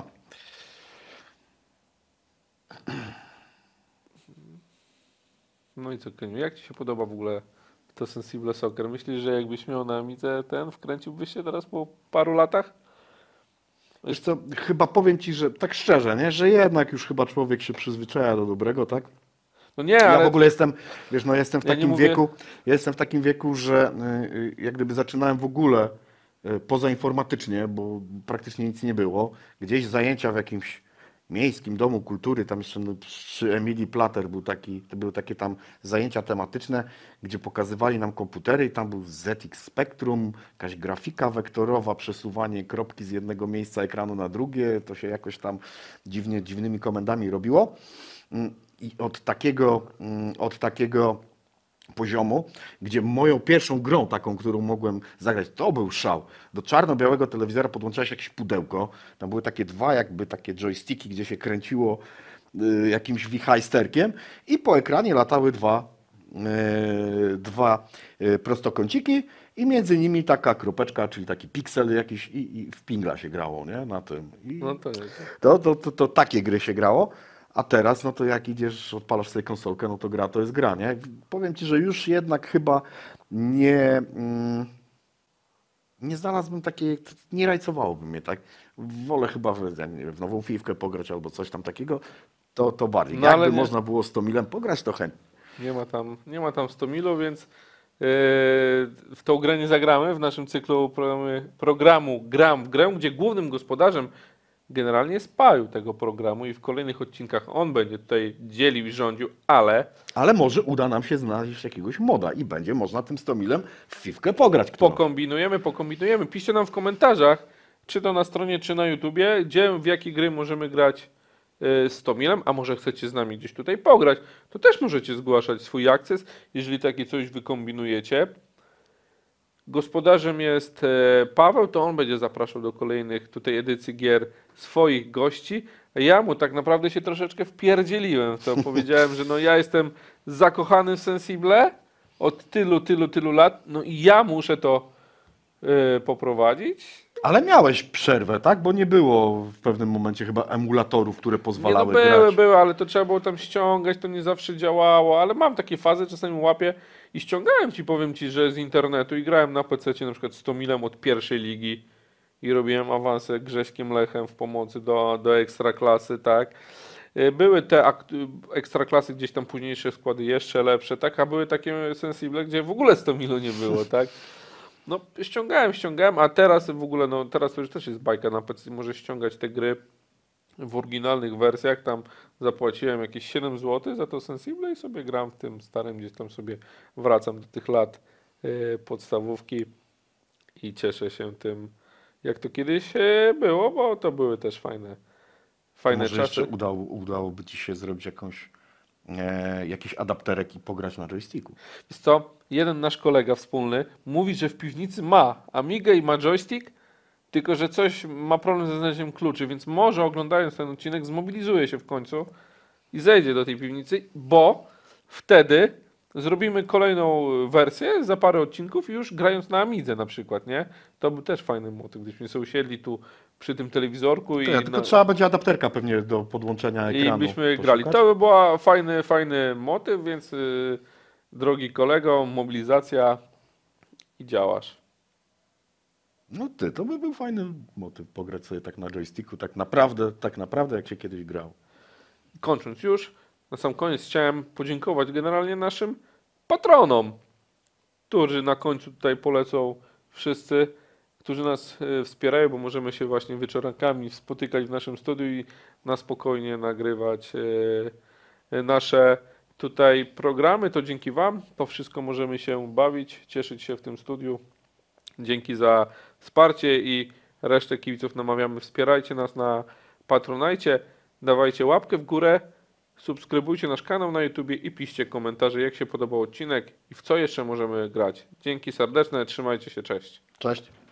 No i co, Keniu, jak Ci się podoba w ogóle to Sensible Soccer? Myślisz, że jakbyś miał na Amidze ten, wkręciłbyś się teraz po paru latach? Wiesz co, chyba powiem Ci, że tak szczerze, nie? Że jednak już chyba człowiek się przyzwyczaja do dobrego, tak? No nie, Ja ale... w ogóle jestem, wiesz, no jestem w Ja nie takim mówię- wieku, ja jestem w takim wieku, że y, y, jak gdyby zaczynałem w ogóle y, pozainformatycznie, bo praktycznie nic nie było. Gdzieś zajęcia w jakimś miejskim domu kultury, tam jeszcze no, przy Emilii Plater był taki, to były takie tam zajęcia tematyczne, gdzie pokazywali nam komputery i tam był Z X Spectrum, jakaś grafika wektorowa, przesuwanie kropki z jednego miejsca ekranu na drugie, to się jakoś tam dziwnie, dziwnymi komendami robiło. Mm, I od takiego, mm, od takiego poziomu, gdzie moją pierwszą grą taką, którą mogłem zagrać, to był szał. Do czarno-białego telewizora podłączałeś jakieś pudełko, tam były takie dwa jakby takie joysticki, gdzie się kręciło y, jakimś wichajsterkiem i po ekranie latały dwa, y, dwa y, prostokąciki i między nimi taka kropeczka, czyli taki piksel jakiś i, i w pingla się grało, nie, na tym. I No to jest. to, to, to, to takie gry się grało. A teraz, no to jak idziesz, odpalasz sobie konsolkę, no to gra to jest gra, nie? Powiem Ci, że już jednak chyba nie, mm, nie znalazłbym takiej, nie rajcowałoby mnie, tak? Wolę chyba w, ja nie wiem, w nową fifkę pograć albo coś tam takiego, to, to bardziej. No, ale Jakby nie- można było sto milem pograć, to chętnie. Nie ma tam, nie ma tam sto milu, więc yy, w tą grę nie zagramy w naszym cyklu programy, programu Gram w grę, gdzie głównym gospodarzem generalnie jest Paju tego programu i w kolejnych odcinkach on będzie tutaj dzielił i rządził, ale Ale może uda nam się znaleźć jakiegoś moda i będzie można tym sto milem w fifkę pograć. Którą... pokombinujemy, pokombinujemy. Piszcie nam w komentarzach, czy to na stronie, czy na YouTubie, gdzie, w jakie gry możemy grać yy, sto milem, a może chcecie z nami gdzieś tutaj pograć, to też możecie zgłaszać swój akces, jeżeli takie coś wykombinujecie. Gospodarzem jest e, Paweł, to on będzie zapraszał do kolejnych tutaj edycji gier swoich gości. A ja mu tak naprawdę się troszeczkę wpierdzieliłem w to. Powiedziałem, że no ja jestem zakochany w Sensible od tylu, tylu, tylu lat, no i ja muszę to e, poprowadzić. Ale miałeś przerwę, tak? Bo nie było w pewnym momencie chyba emulatorów, które Nie, no pozwalały były, grać. były, ale to trzeba było tam ściągać, to nie zawsze działało, ale mam takie fazy, czasami łapię i ściągałem ci, powiem ci, że z internetu i grałem na pececie na przykład sto milem od pierwszej ligi i robiłem awanse Grześkiem Lechem w pomocy do, do ekstraklasy, tak. Y, Były te akt- ekstraklasy, gdzieś tam późniejsze składy jeszcze lepsze, tak, a były takie Sensible, gdzie w ogóle sto milu nie było, tak. No ściągałem, ściągałem, a teraz w ogóle, no teraz to już też jest bajka na P C, może ściągać te gry w oryginalnych wersjach, tam zapłaciłem jakieś siedem złotych za to Sensible i sobie gram w tym starym, gdzieś tam sobie wracam do tych lat y, podstawówki i cieszę się tym, jak to kiedyś y, było, bo to były też fajne, fajne Może czasy. jeszcze udało, udałoby Ci się zrobić jakąś, e, jakiś adapterek i pograć na joysticku. Wiesz co, jeden nasz kolega wspólny mówi, że w piwnicy ma Amigę i ma joystick, tylko że coś ma problem ze znalezieniem kluczy, więc może oglądając ten odcinek zmobilizuje się w końcu i zejdzie do tej piwnicy, bo wtedy zrobimy kolejną wersję za parę odcinków już grając na Amidze na przykład, nie? To był też fajny motyw, gdybyśmy sobie usiedli tu przy tym telewizorku To i, ja, tylko na, trzeba będzie adapterka pewnie do podłączenia i ekranu. byśmy grali. poszukać. To by był fajny, fajny motyw, więc yy, drogi kolego, mobilizacja i działasz. No ty, to by był fajny motyw, pograć sobie tak na joysticku, tak naprawdę, tak naprawdę jak się kiedyś grał. Kończąc już, na sam koniec chciałem podziękować generalnie naszym patronom, którzy na końcu tutaj polecą wszyscy, którzy nas e, wspierają, bo możemy się właśnie wieczorami spotykać w naszym studiu i na spokojnie nagrywać e, e, nasze tutaj programy. To dzięki Wam, to wszystko możemy się bawić, cieszyć się w tym studiu. Dzięki za wsparcie i resztę kibiców namawiamy, wspierajcie nas na Patronajcie, dawajcie łapkę w górę, subskrybujcie nasz kanał na YouTubie i piszcie komentarze, jak się podobał odcinek i w co jeszcze możemy grać. Dzięki serdeczne, trzymajcie się, cześć. Cześć.